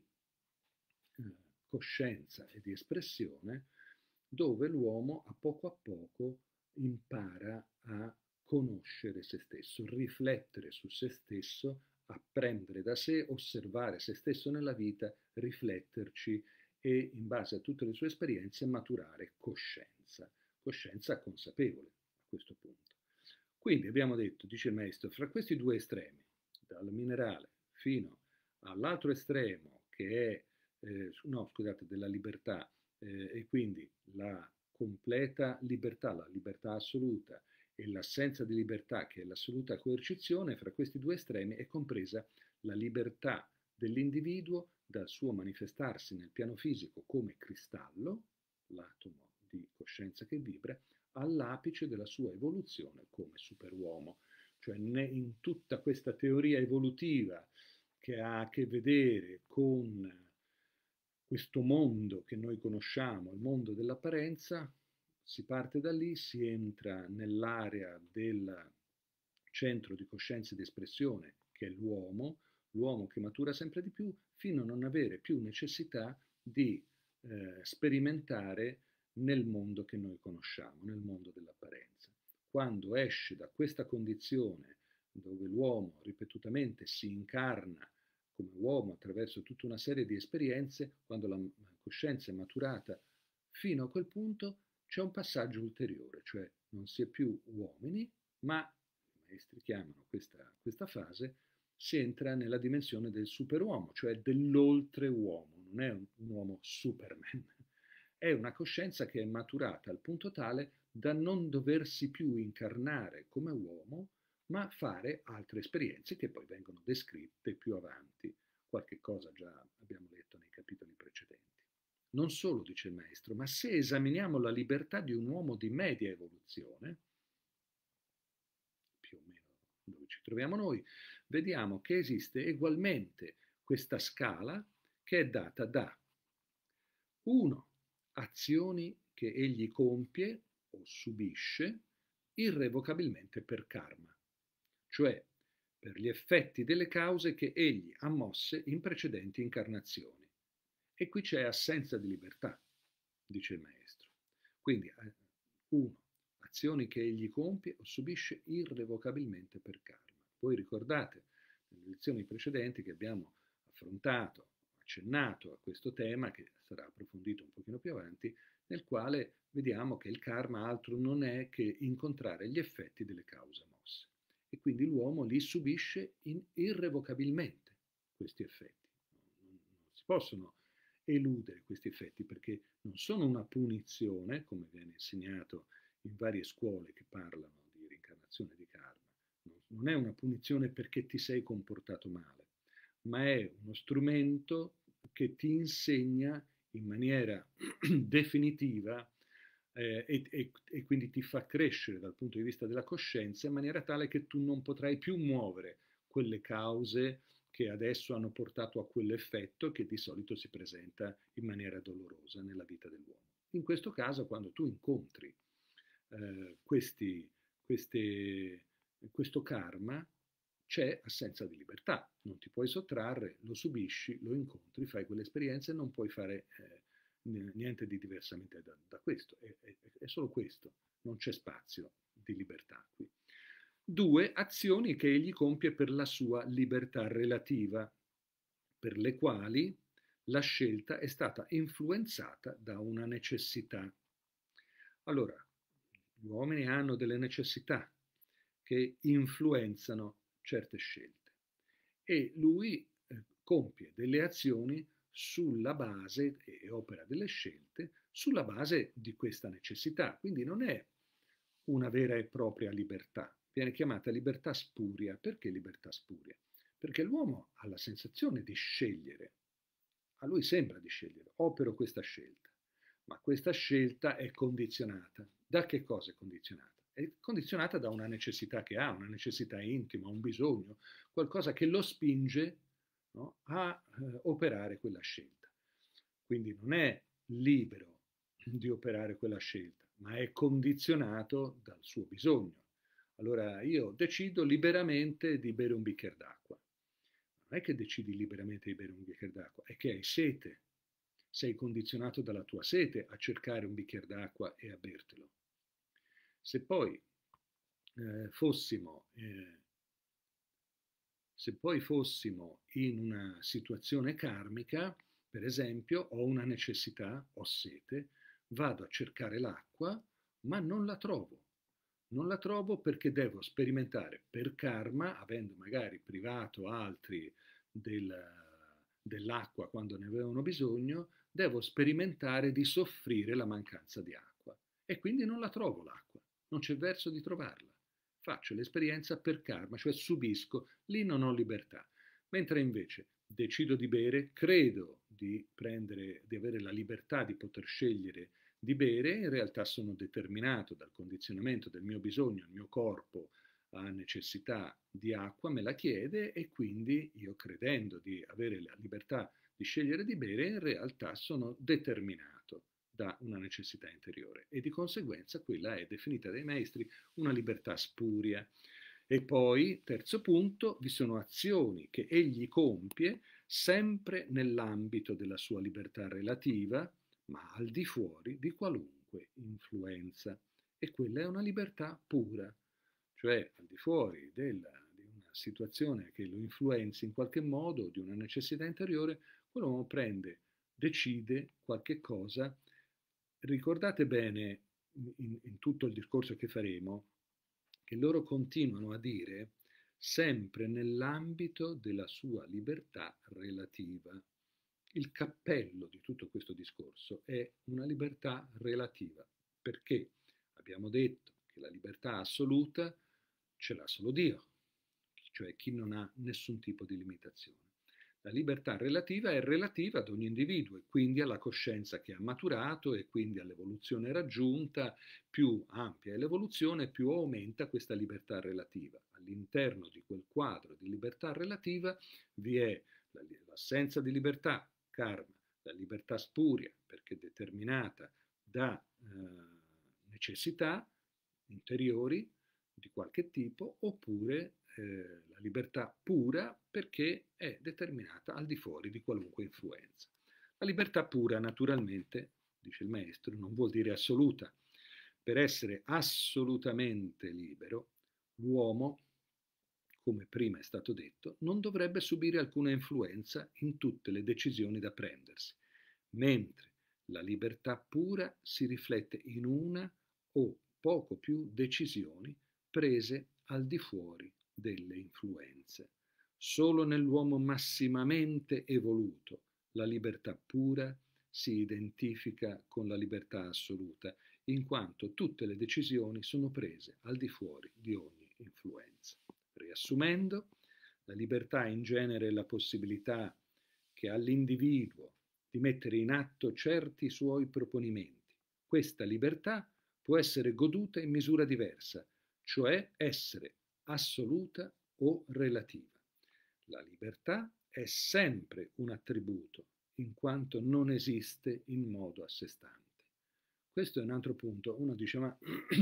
eh, coscienza e di espressione dove l'uomo a poco a poco impara a conoscere se stesso, riflettere su se stesso, apprendere da sé, osservare se stesso nella vita, rifletterci e in base a tutte le sue esperienze maturare coscienza, coscienza consapevole a questo punto. Quindi abbiamo detto, dice il maestro, fra questi due estremi, dal minerale fino all'altro estremo che è, eh, no scusate, della libertà, eh, e quindi la completa libertà, la libertà assoluta e l'assenza di libertà che è l'assoluta coercizione, fra questi due estremi è compresa la libertà dell'individuo dal suo manifestarsi nel piano fisico come cristallo, l'atomo di coscienza che vibra, all'apice della sua evoluzione come superuomo. Cioè in tutta questa teoria evolutiva che ha a che vedere con questo mondo che noi conosciamo, il mondo dell'apparenza, si parte da lì, si entra nell'area del centro di coscienza e di espressione che è l'uomo, l'uomo che matura sempre di più fino a non avere più necessità di eh, sperimentare nel mondo che noi conosciamo, nel mondo dell'apparenza. Quando esce da questa condizione dove l'uomo ripetutamente si incarna come uomo attraverso tutta una serie di esperienze, quando la coscienza è maturata fino a quel punto c'è un passaggio ulteriore, cioè non si è più uomini, ma i maestri chiamano questa, questa fase, si entra nella dimensione del superuomo, cioè dell'oltreuomo, non è un, un uomo Superman, è una coscienza che è maturata al punto tale da non doversi più incarnare come uomo, ma fare altre esperienze che poi vengono descritte più avanti. Qualche cosa già abbiamo letto nei capitoli precedenti. Non solo, dice il maestro, ma se esaminiamo la libertà di un uomo di media evoluzione, più o meno dove ci troviamo noi, vediamo che esiste ugualmente questa scala che è data da uno azioni che egli compie o subisce irrevocabilmente per karma, cioè per gli effetti delle cause che egli ha mosse in precedenti incarnazioni. E qui c'è assenza di libertà, dice il maestro. Quindi, uno, azioni che egli compie o subisce irrevocabilmente per karma. Voi ricordate nelle lezioni precedenti che abbiamo affrontato, accennato a questo tema, che sarà approfondito un pochino più avanti, nel quale vediamo che il karma altro non è che incontrare gli effetti delle cause mosse. E quindi l'uomo li subisce in, irrevocabilmente questi effetti. Non, non si possono eludere questi effetti perché non sono una punizione, come viene insegnato in varie scuole che parlano di reincarnazione di karma. Non è una punizione perché ti sei comportato male, ma è uno strumento che ti insegna in maniera definitiva eh, e, e, e quindi ti fa crescere dal punto di vista della coscienza in maniera tale che tu non potrai più muovere quelle cause che adesso hanno portato a quell'effetto che di solito si presenta in maniera dolorosa nella vita dell'uomo. In questo caso, quando tu incontri eh, questi, queste, questo karma, c'è assenza di libertà, non ti puoi sottrarre, lo subisci, lo incontri, fai quelle esperienze e non puoi fare eh, niente di diversamente da, da questo, è, è, è solo questo, non c'è spazio di libertà qui. Due, azioni che egli compie per la sua libertà relativa, per le quali la scelta è stata influenzata da una necessità. Allora, gli uomini hanno delle necessità che influenzano certe scelte e lui eh, compie delle azioni sulla base e opera delle scelte sulla base di questa necessità. Quindi non è una vera e propria libertà, viene chiamata libertà spuria. Perché libertà spuria? Perché l'uomo ha la sensazione di scegliere, a lui sembra di scegliere, opero questa scelta, ma questa scelta è condizionata. Da che cosa è condizionata? È condizionata da una necessità che ha, una necessità intima, un bisogno, qualcosa che lo spinge, no, a eh, operare quella scelta. Quindi non è libero di operare quella scelta, ma è condizionato dal suo bisogno. Allora io decido liberamente di bere un bicchiere d'acqua. Non è che decidi liberamente di bere un bicchiere d'acqua, è che hai sete. Sei condizionato dalla tua sete a cercare un bicchiere d'acqua e a bertelo. Se poi eh, fossimo, eh, se poi fossimo in una situazione karmica, per esempio, ho una necessità, ho sete, vado a cercare l'acqua, ma non la trovo. Non la trovo perché devo sperimentare per karma, avendo magari privato altri del, dell'acqua quando ne avevano bisogno, devo sperimentare di soffrire la mancanza di acqua. E quindi non la trovo l'acqua, non c'è verso di trovarla. Faccio l'esperienza per karma, cioè subisco, lì non ho libertà. Mentre invece decido di bere, credo di prendere, di avere la libertà di poter scegliere di bere, in realtà sono determinato dal condizionamento del mio bisogno, il mio corpo ha necessità di acqua, me la chiede e quindi io credendo di avere la libertà di scegliere di bere, in realtà sono determinato da una necessità interiore e di conseguenza quella è definita dai maestri una libertà spuria. E poi, terzo punto, vi sono azioni che egli compie sempre nell'ambito della sua libertà relativa, ma al di fuori di qualunque influenza. E quella è una libertà pura, cioè al di fuori della, di una situazione che lo influenzi in qualche modo, di una necessità interiore, quell'uomo prende, decide qualche cosa. Ricordate bene in, in tutto il discorso che faremo che loro continuano a dire sempre nell'ambito della sua libertà relativa. Il cappello di tutto questo discorso è una libertà relativa, perché abbiamo detto che la libertà assoluta ce l'ha solo Dio, cioè chi non ha nessun tipo di limitazione. La libertà relativa è relativa ad ogni individuo e quindi alla coscienza che ha maturato e quindi all'evoluzione raggiunta. Più ampia è l'evoluzione, più aumenta questa libertà relativa. All'interno di quel quadro di libertà relativa vi è l'assenza di libertà, karma, la libertà spuria, perché determinata da eh, necessità interiori di qualche tipo, oppure eh, la libertà pura perché è determinata al di fuori di qualunque influenza. La libertà pura, naturalmente, dice il maestro, non vuol dire assoluta. Per essere assolutamente libero, l'uomo, come prima è stato detto, non dovrebbe subire alcuna influenza in tutte le decisioni da prendersi, mentre la libertà pura si riflette in una o poco più decisioni prese al di fuori delle influenze. Solo nell'uomo massimamente evoluto la libertà pura si identifica con la libertà assoluta, in quanto tutte le decisioni sono prese al di fuori di ogni influenza. Riassumendo, la libertà in genere è la possibilità che ha l'individuo di mettere in atto certi suoi proponimenti. Questa libertà può essere goduta in misura diversa, cioè essere assoluta o relativa. La libertà è sempre un attributo, in quanto non esiste in modo a sé stante. Questo è un altro punto. Uno dice, ma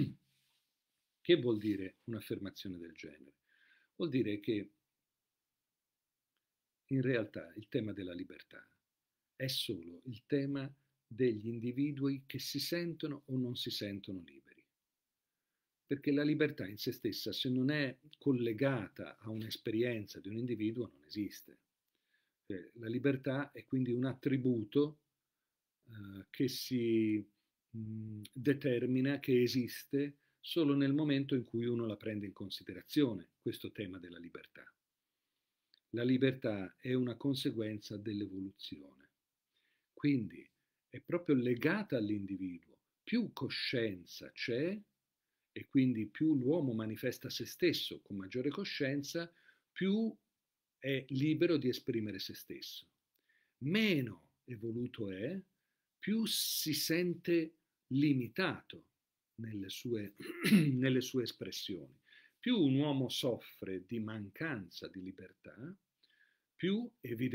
che vuol dire un'affermazione del genere? Vuol dire che in realtà il tema della libertà è solo il tema degli individui che si sentono o non si sentono liberi. Perché la libertà in se stessa, se non è collegata a un'esperienza di un individuo, non esiste. Cioè, la libertà è quindi un attributo eh, che si mh, determina, che esiste solo nel momento in cui uno la prende in considerazione, questo tema della libertà. La libertà è una conseguenza dell'evoluzione, quindi è proprio legata all'individuo. Più coscienza c'è, e quindi più l'uomo manifesta se stesso con maggiore coscienza, più è libero di esprimere se stesso. Meno evoluto è, più si sente limitato nelle sue, nelle sue espressioni. Più un uomo soffre di mancanza di libertà, più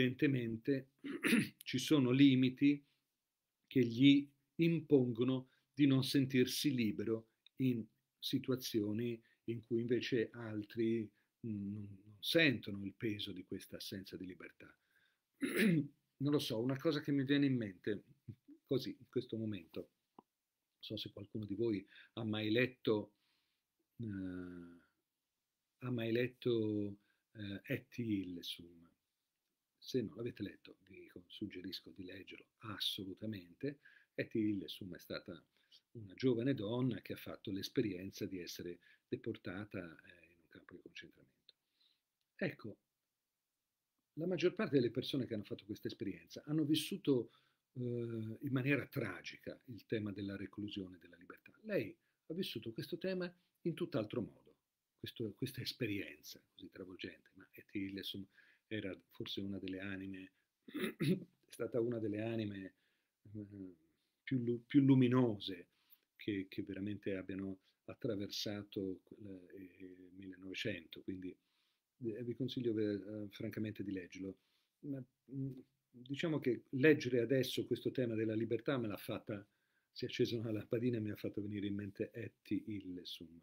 evidentemente ci sono limiti che gli impongono di non sentirsi libero in situazioni in cui invece altri non sentono il peso di questa assenza di libertà. Non lo so, una cosa che mi viene in mente così in questo momento, non so se qualcuno di voi ha mai letto, eh, ha mai letto eh, Etty Hillesum. Se non l'avete letto, vi suggerisco di leggerlo assolutamente. Etty Hillesum è stata una giovane donna che ha fatto l'esperienza di essere deportata eh, in un campo di concentramento. Ecco, la maggior parte delle persone che hanno fatto questa esperienza hanno vissuto eh, in maniera tragica il tema della reclusione della libertà. Lei ha vissuto questo tema in tutt'altro modo, questo, questa esperienza così travolgente, ma Etty Hillesum era forse una delle anime, è stata una delle anime eh, più, più luminose che, che veramente abbiano attraversato il millenovecento, quindi eh, vi consiglio eh, francamente di leggerlo. Ma, mh, diciamo che leggere adesso questo tema della libertà me l'ha fatta, si è accesa una lampadina e mi ha fatto venire in mente Etty Hillesum.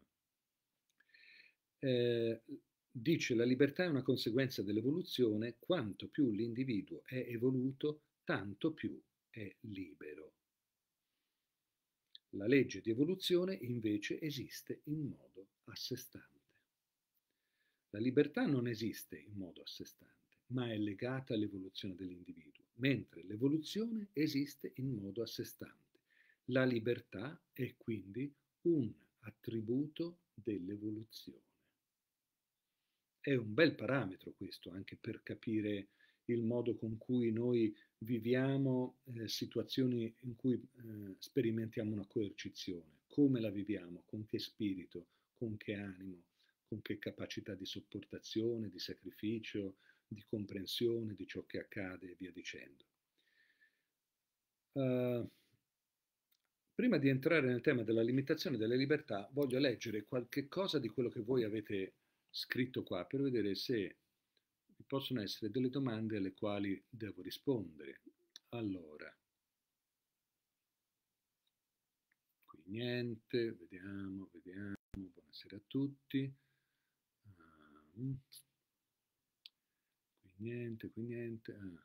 Eh, dice la libertà è una conseguenza dell'evoluzione, quanto più l'individuo è evoluto, tanto più è libero. La legge di evoluzione invece esiste in modo a sé stante. La libertà non esiste in modo a sé stante, ma è legata all'evoluzione dell'individuo, mentre l'evoluzione esiste in modo a sé stante. La libertà è quindi un attributo dell'evoluzione. È un bel parametro questo anche per capire il modo con cui noi viviamo eh, situazioni in cui eh, sperimentiamo una coercizione, come la viviamo, con che spirito, con che animo, con che capacità di sopportazione, di sacrificio, di comprensione di ciò che accade e via dicendo. Uh, prima di entrare nel tema della limitazione delle libertà, voglio leggere qualche cosa di quello che voi avete scritto qua per vedere se vi possono essere delle domande alle quali devo rispondere. Allora, qui niente, vediamo, vediamo, buonasera a tutti. Uh, qui niente, qui niente. Ah.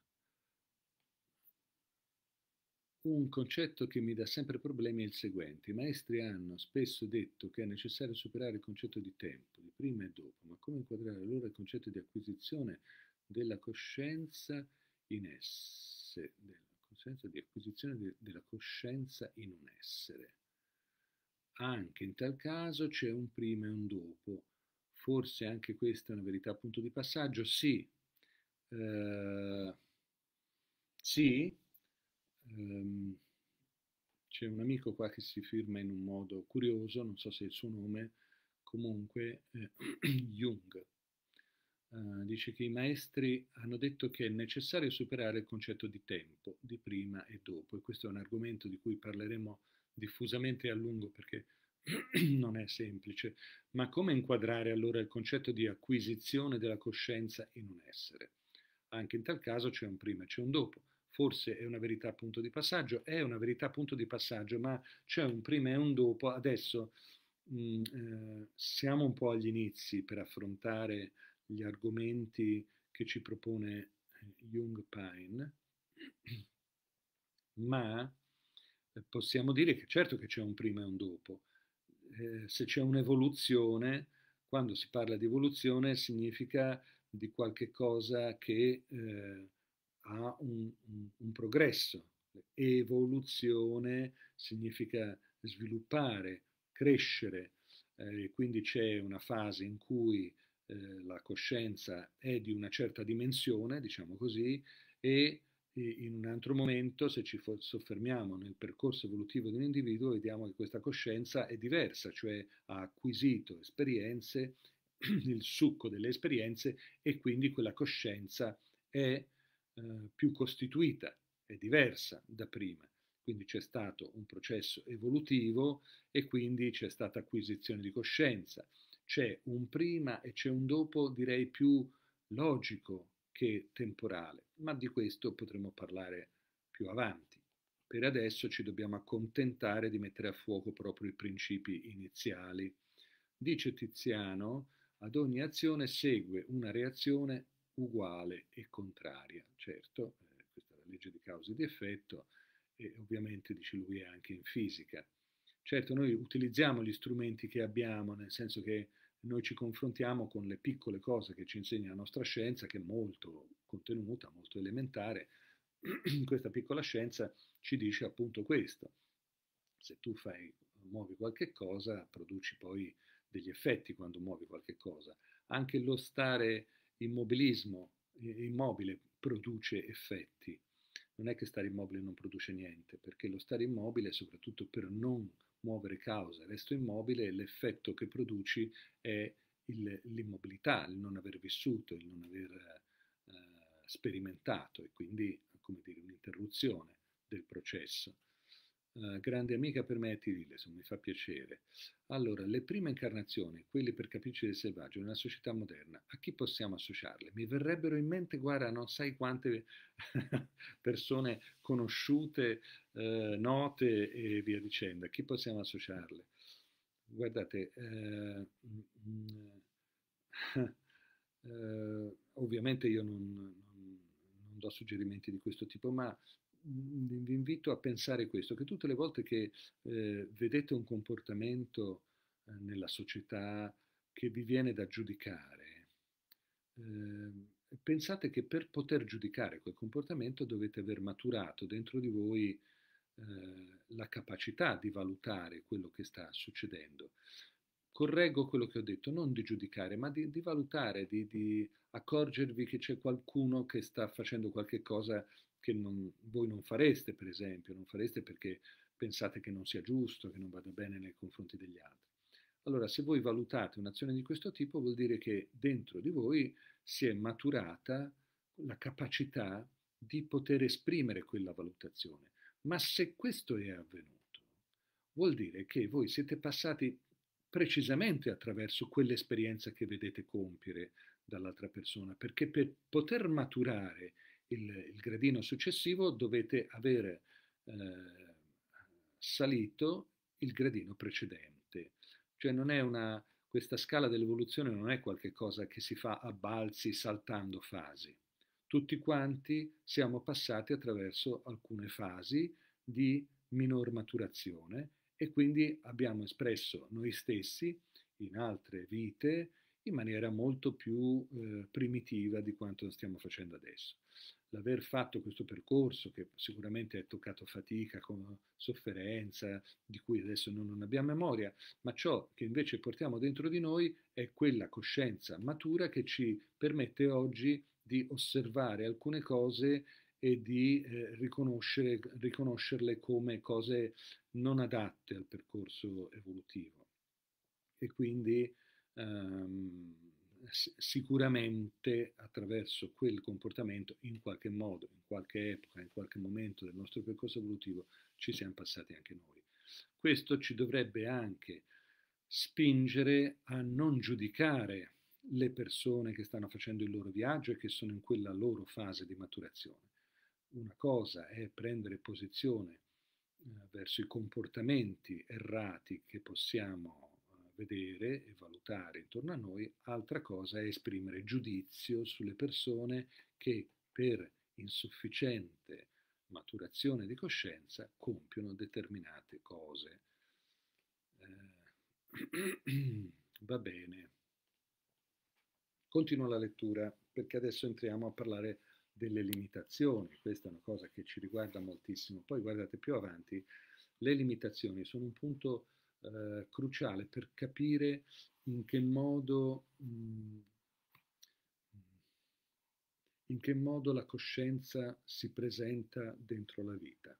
Un concetto che mi dà sempre problemi è il seguente. I maestri hanno spesso detto che è necessario superare il concetto di tempo, di prima e dopo, ma come inquadrare allora il concetto di acquisizione della coscienza in esse, della coscienza di acquisizione de, della coscienza in un essere? Anche in tal caso c'è un prima e un dopo. Forse anche questa è una verità punto di passaggio? Sì. Uh, sì. Um, c'è un amico qua che si firma in un modo curioso, non so se è il suo nome, comunque eh, Jung. Uh, dice che i maestri hanno detto che è necessario superare il concetto di tempo, di prima e dopo, e questo è un argomento di cui parleremo diffusamente e a lungo perché non è semplice, ma come inquadrare allora il concetto di acquisizione della coscienza in un essere? Anche in tal caso c'è un prima e c'è un dopo. Forse è una verità punto di passaggio, è una verità punto di passaggio, ma c'è un prima e un dopo. Adesso mh, eh, siamo un po' agli inizi per affrontare gli argomenti che ci propone Jung Pine, ma possiamo dire che certo che c'è un prima e un dopo. Eh, se c'è un'evoluzione, quando si parla di evoluzione significa di qualche cosa che eh, ha un, un, un progresso. Evoluzione significa sviluppare, crescere, eh, quindi c'è una fase in cui eh, la coscienza è di una certa dimensione, diciamo così, e in un altro momento, se ci soffermiamo nel percorso evolutivo di un individuo, vediamo che questa coscienza è diversa, cioè ha acquisito esperienze, il succo delle esperienze, e quindi quella coscienza è eh, più costituita, è diversa da prima. Quindi c'è stato un processo evolutivo e quindi c'è stata acquisizione di coscienza. C'è un prima e c'è un dopo, direi più logico che temporale, ma di questo potremo parlare più avanti. Per adesso ci dobbiamo accontentare di mettere a fuoco proprio i principi iniziali. Dice Tiziano, ad ogni azione segue una reazione uguale e contraria. Certo, eh, questa è la legge di causa e di effetto e ovviamente, dice lui, è anche in fisica. Certo, noi utilizziamo gli strumenti che abbiamo, nel senso che noi ci confrontiamo con le piccole cose che ci insegna la nostra scienza, che è molto contenuta, molto elementare. Questa piccola scienza ci dice appunto questo. Se tu fai, muovi qualche cosa, produci poi degli effetti quando muovi qualche cosa. Anche lo stare immobilismo, immobile produce effetti. Non è che stare immobile non produce niente, perché lo stare immobile, soprattutto per non muovere causa, resto immobile, l'effetto che produci è il, l'immobilità, il non aver vissuto, il non aver eh, sperimentato e quindi, come dire, un'interruzione del processo. Uh, grande amica per me è Tiriles, mi fa piacere. Allora, le prime incarnazioni, quelle per Capricci del Selvaggio, nella società moderna, a chi possiamo associarle? Mi verrebbero in mente, guarda, non sai quante persone conosciute, eh, note e via dicendo. A chi possiamo associarle? Guardate, eh, eh, ovviamente io non, non, non do suggerimenti di questo tipo, ma vi invito a pensare questo, che tutte le volte che eh, vedete un comportamento eh, nella società che vi viene da giudicare, eh, pensate che per poter giudicare quel comportamento dovete aver maturato dentro di voi eh, la capacità di valutare quello che sta succedendo. Correggo quello che ho detto, non di giudicare, ma di, di valutare, di, di accorgervi che c'è qualcuno che sta facendo qualche cosa che non, voi non fareste, per esempio, non fareste perché pensate che non sia giusto, che non vada bene nei confronti degli altri. Allora, se voi valutate un'azione di questo tipo, vuol dire che dentro di voi si è maturata la capacità di poter esprimere quella valutazione. Ma se questo è avvenuto, vuol dire che voi siete passati precisamente attraverso quell'esperienza che vedete compiere dall'altra persona, perché per poter maturare il, il gradino successivo dovete aver eh, salito il gradino precedente. Cioè non è una, questa scala dell'evoluzione non è qualcosa che si fa a balzi saltando fasi. Tutti quanti siamo passati attraverso alcune fasi di minor maturazione e quindi abbiamo espresso noi stessi in altre vite in maniera molto più eh, primitiva di quanto stiamo facendo adesso. L'aver fatto questo percorso, che sicuramente è toccato fatica, con sofferenza, di cui adesso noi non abbiamo memoria, ma ciò che invece portiamo dentro di noi è quella coscienza matura che ci permette oggi di osservare alcune cose e di eh, riconoscere, riconoscerle come cose non adatte al percorso evolutivo. E quindi ehm, sicuramente attraverso quel comportamento, in qualche modo, in qualche epoca, in qualche momento del nostro percorso evolutivo, ci siamo passati anche noi. Questo ci dovrebbe anche spingere a non giudicare le persone che stanno facendo il loro viaggio e che sono in quella loro fase di maturazione. Una cosa è prendere posizione eh, verso i comportamenti errati che possiamo vedere e valutare intorno a noi, altra cosa è esprimere giudizio sulle persone che per insufficiente maturazione di coscienza compiono determinate cose. Eh, va bene. Continuo la lettura perché adesso entriamo a parlare delle limitazioni. Questa è una cosa che ci riguarda moltissimo. Poi guardate più avanti, le limitazioni sono un punto eh, cruciale per capire in che modo mh, in che modo la coscienza si presenta dentro la vita.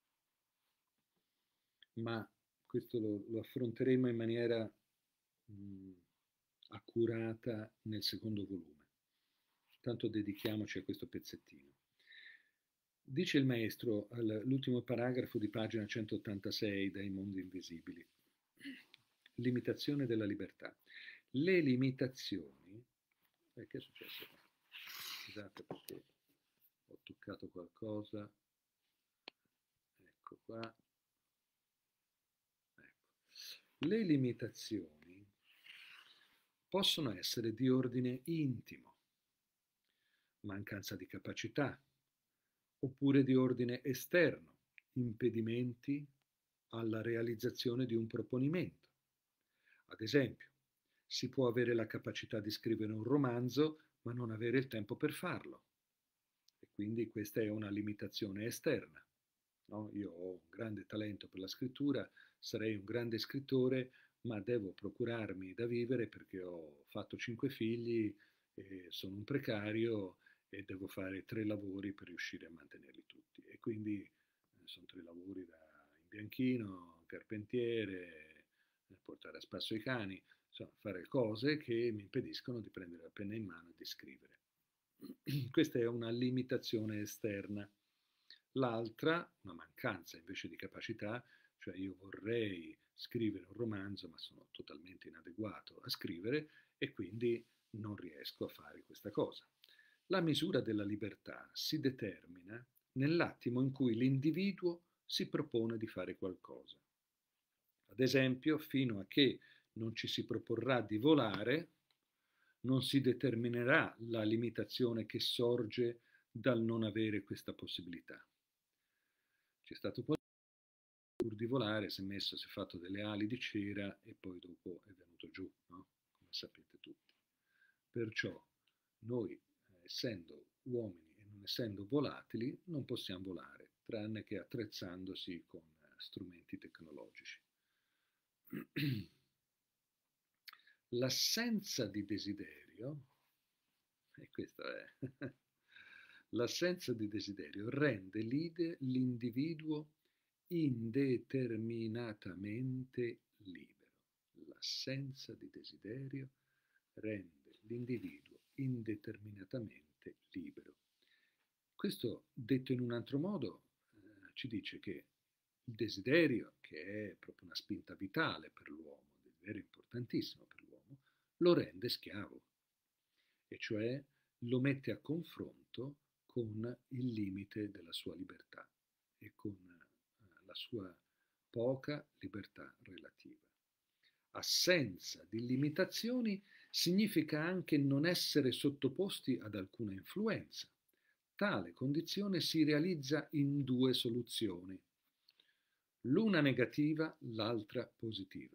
Ma questo lo, lo affronteremo in maniera mh, accurata nel secondo volume. Tanto dedichiamoci a questo pezzettino. Dice il maestro all'ultimo paragrafo di pagina centottantasei dai mondi invisibili. Limitazione della libertà. Le limitazioni... Eh, che è successo qua? Scusate perché ho toccato qualcosa. Ecco. ecco qua. Ecco. Le limitazioni possono essere di ordine intimo, mancanza di capacità, oppure di ordine esterno, impedimenti alla realizzazione di un proponimento. Ad esempio, si può avere la capacità di scrivere un romanzo, ma non avere il tempo per farlo. E quindi questa è una limitazione esterna. No? Io ho un grande talento per la scrittura, sarei un grande scrittore, ma devo procurarmi da vivere perché ho fatto cinque figli, e sono un precario e devo fare tre lavori per riuscire a mantenerli tutti. E quindi eh, sono tre lavori da imbianchino, carpentiere, eh, portare a spasso i cani, insomma, fare cose che mi impediscono di prendere la penna in mano e di scrivere. Questa è una limitazione esterna. L'altra, una mancanza invece di capacità, cioè io vorrei scrivere un romanzo ma sono totalmente inadeguato a scrivere e quindi non riesco a fare questa cosa. La misura della libertà si determina nell'attimo in cui l'individuo si propone di fare qualcosa. Ad esempio, fino a che non ci si proporrà di volare, non si determinerà la limitazione che sorge dal non avere questa possibilità. C'è stato qualcuno che pur di volare si è messo, si è fatto delle ali di cera e poi dopo è venuto giù, no? Come sapete tutti. Perciò noi, essendo uomini e non essendo volatili, non possiamo volare, tranne che attrezzandosi con strumenti tecnologici. L'assenza di desiderio, e questo è, l'assenza di desiderio rende l'individuo indeterminatamente libero. L'assenza di desiderio rende l'individuo indeterminatamente libero. Questo, detto in un altro modo, eh, ci dice che il desiderio, che è proprio una spinta vitale per l'uomo, un desiderio importantissimo per l'uomo, lo rende schiavo, e cioè lo mette a confronto con il limite della sua libertà e con eh, la sua poca libertà relativa. Assenza di limitazioni significa anche non essere sottoposti ad alcuna influenza. Tale condizione si realizza in due soluzioni, l'una negativa, l'altra positiva.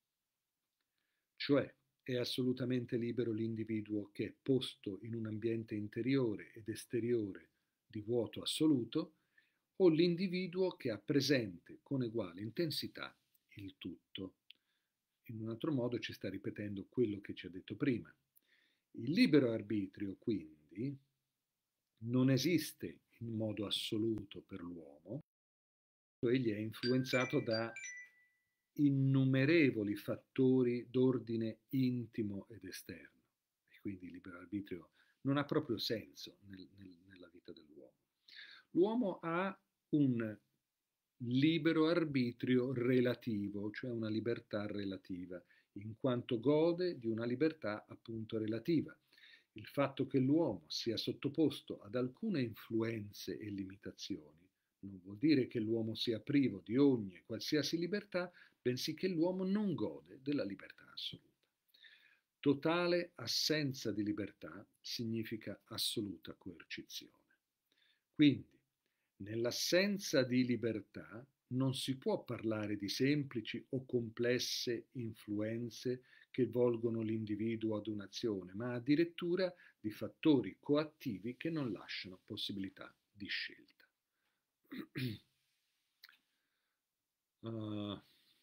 Cioè è assolutamente libero l'individuo che è posto in un ambiente interiore ed esteriore di vuoto assoluto, o l'individuo che ha presente con uguale intensità il tutto. In un altro modo ci sta ripetendo quello che ci ha detto prima. Il libero arbitrio, quindi, non esiste in modo assoluto per l'uomo, egli è influenzato da innumerevoli fattori d'ordine intimo ed esterno, e quindi il libero arbitrio non ha proprio senso nel, nel, nella vita dell'uomo. L'uomo ha un libero arbitrio relativo, cioè una libertà relativa, in quanto gode di una libertà appunto relativa. Il fatto che l'uomo sia sottoposto ad alcune influenze e limitazioni non vuol dire che l'uomo sia privo di ogni e qualsiasi libertà, bensì che l'uomo non gode della libertà assoluta. Totale assenza di libertà significa assoluta coercizione. Quindi, nell'assenza di libertà non si può parlare di semplici o complesse influenze che volgono l'individuo ad un'azione, ma addirittura di fattori coattivi che non lasciano possibilità di scelta. Uh,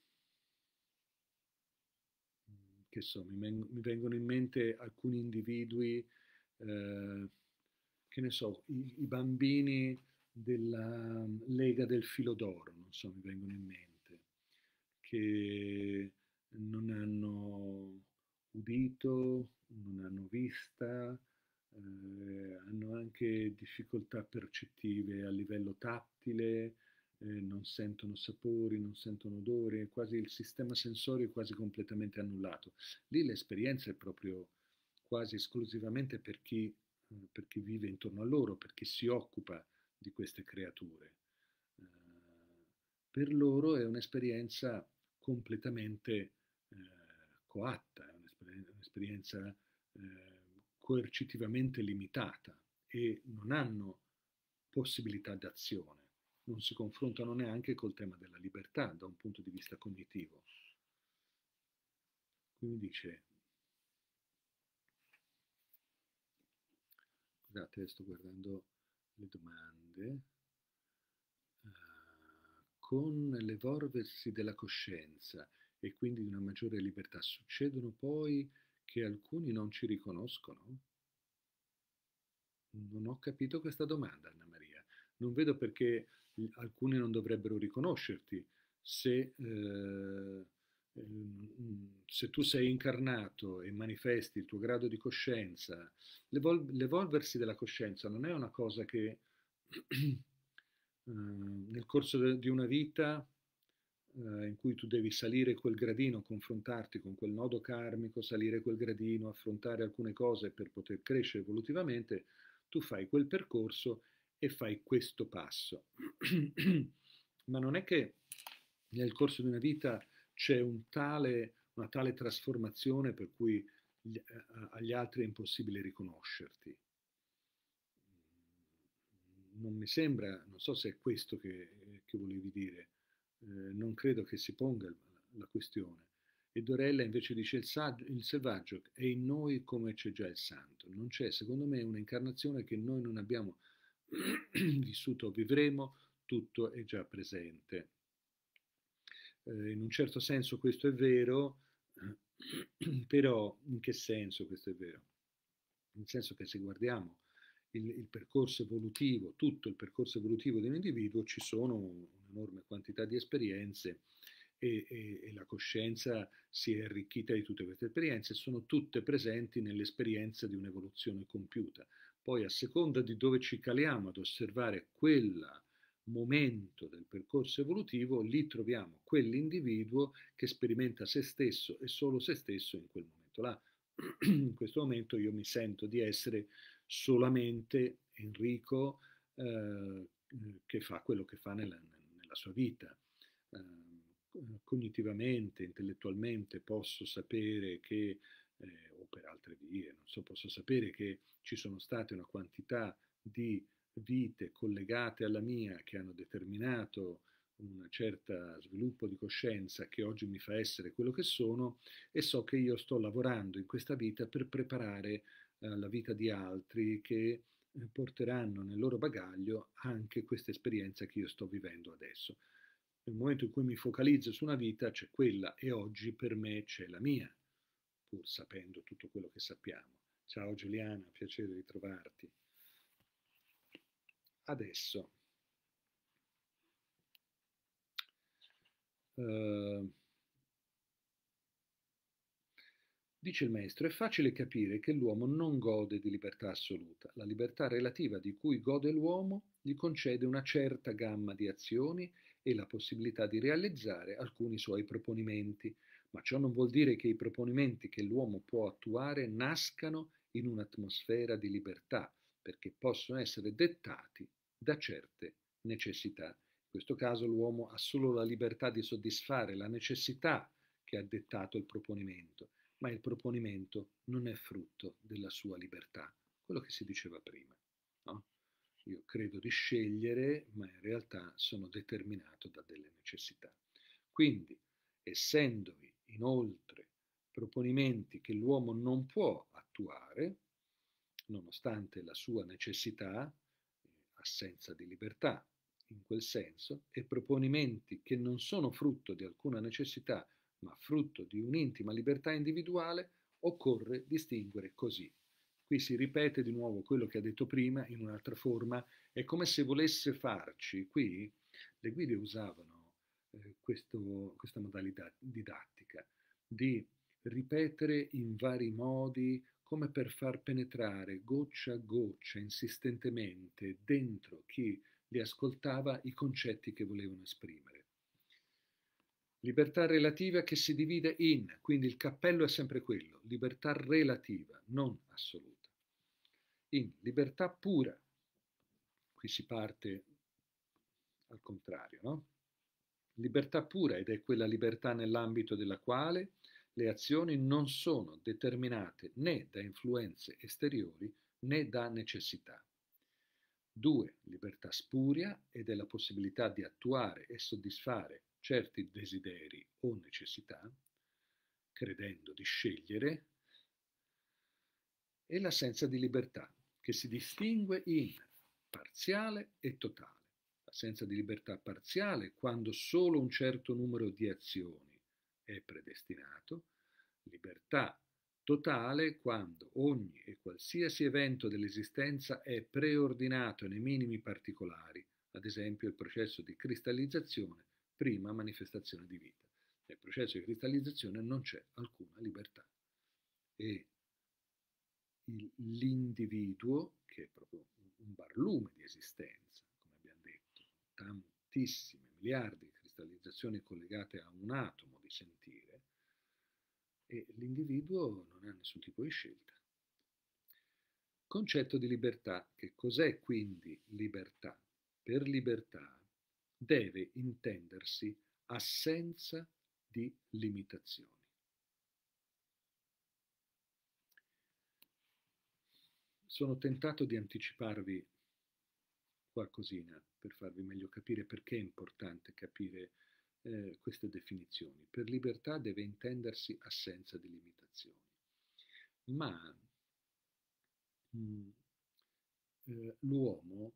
che so, mi, mi vengono in mente alcuni individui, eh, che ne so, i, i bambini della Lega del Filo d'Oro, non so, mi vengono in mente, che non hanno udito, non hanno vista, eh, hanno anche difficoltà percettive a livello tattile, eh, non sentono sapori, non sentono odori, quasi il sistema sensorio è quasi completamente annullato. Lì l'esperienza è proprio quasi esclusivamente per chi, eh, per chi vive intorno a loro, per chi si occupa di queste creature. Uh, per loro è un'esperienza completamente eh, coatta, è un'esperienza eh, coercitivamente limitata e non hanno possibilità d'azione, non si confrontano neanche col tema della libertà da un punto di vista cognitivo. Quindi dice, scusate, sto guardando le domande. Con l'evolversi della coscienza e quindi di una maggiore libertà, succedono poi che alcuni non ci riconoscono? Non ho capito questa domanda, Anna Maria. Non vedo perché alcuni non dovrebbero riconoscerti. Se, eh, se tu sei incarnato e manifesti il tuo grado di coscienza, l'evol- l'evolversi della coscienza non è una cosa che nel corso de- di una vita eh, in cui tu devi salire quel gradino, confrontarti con quel nodo karmico, salire quel gradino, affrontare alcune cose per poter crescere evolutivamente, tu fai quel percorso e fai questo passo. Ma non è che nel corso di una vita c'è un tale, una tale trasformazione per cui gli, eh, agli altri è impossibile riconoscerti. Non mi sembra, non so se è questo che, che volevi dire, eh, non credo che si ponga la questione. E Dorella invece dice il, saggio, il selvaggio è in noi come c'è già il santo. Non c'è, secondo me, un'incarnazione che noi non abbiamo vissuto o vivremo, tutto è già presente. Eh, in un certo senso questo è vero, però in che senso questo è vero? Nel senso che se guardiamo il, il percorso evolutivo, tutto il percorso evolutivo di un individuo, ci sono un'enorme quantità di esperienze e, e, e la coscienza si è arricchita di tutte queste esperienze, sono tutte presenti nell'esperienza di un'evoluzione compiuta. Poi a seconda di dove ci caliamo ad osservare quel momento del percorso evolutivo, lì troviamo quell'individuo che sperimenta se stesso e solo se stesso in quel momento là. In questo momento io mi sento di essere solamente Enrico eh, che fa quello che fa nella, nella sua vita. Eh, cognitivamente, intellettualmente posso sapere che, eh, o per altre vie, non so, posso sapere che ci sono state una quantità di vite collegate alla mia che hanno determinato un certo sviluppo di coscienza che oggi mi fa essere quello che sono e so che io sto lavorando in questa vita per preparare eh, la vita di altri che eh, porteranno nel loro bagaglio anche questa esperienza che io sto vivendo adesso. Nel momento in cui mi focalizzo su una vita c'è quella e oggi per me c'è la mia, pur sapendo tutto quello che sappiamo. Ciao Giuliana, piacere di trovarti. Adesso, eh, dice il maestro, è facile capire che l'uomo non gode di libertà assoluta. La libertà relativa di cui gode l'uomo gli concede una certa gamma di azioni e la possibilità di realizzare alcuni suoi proponimenti, ma ciò non vuol dire che i proponimenti che l'uomo può attuare nascano in un'atmosfera di libertà, perché possono essere dettati da certe necessità. In questo caso l'uomo ha solo la libertà di soddisfare la necessità che ha dettato il proponimento, ma il proponimento non è frutto della sua libertà, quello che si diceva prima. No? Io credo di scegliere, ma in realtà sono determinato da delle necessità. Quindi, essendovi inoltre proponimenti che l'uomo non può attuare, nonostante la sua necessità, assenza di libertà in quel senso, e proponimenti che non sono frutto di alcuna necessità, ma frutto di un'intima libertà individuale, occorre distinguere così. Qui si ripete di nuovo quello che ha detto prima in un'altra forma, è come se volesse farci, qui le guide usavano eh, questo, questa modalità didattica di ripetere in vari modi come per far penetrare goccia a goccia, insistentemente, dentro chi li ascoltava i concetti che volevano esprimere. Libertà relativa che si divide in, quindi il cappello è sempre quello, libertà relativa, non assoluta. In libertà pura, qui si parte al contrario, no? Libertà pura, ed è quella libertà nell'ambito della quale le azioni non sono determinate né da influenze esteriori né da necessità. due. Libertà spuria, ed è la possibilità di attuare e soddisfare certi desideri o necessità, credendo di scegliere, e l'assenza di libertà, che si distingue in parziale e totale. L'assenza di libertà parziale quando solo un certo numero di azioni è predestinato, libertà totale quando ogni e qualsiasi evento dell'esistenza è preordinato nei minimi particolari, ad esempio il processo di cristallizzazione prima manifestazione di vita. Nel processo di cristallizzazione non c'è alcuna libertà e l'individuo, che è proprio un barlume di esistenza, come abbiamo detto, tantissime miliardi di cristallizzazioni collegate a un atomo di sentire, e l'individuo non ha nessun tipo di scelta. Concetto di libertà. Che cos'è quindi libertà? Per libertà deve intendersi assenza di limitazioni. Sono tentato di anticiparvi qualcosina per farvi meglio capire perché è importante capire eh, queste definizioni. Per libertà deve intendersi assenza di limitazioni, ma mh, eh, l'uomo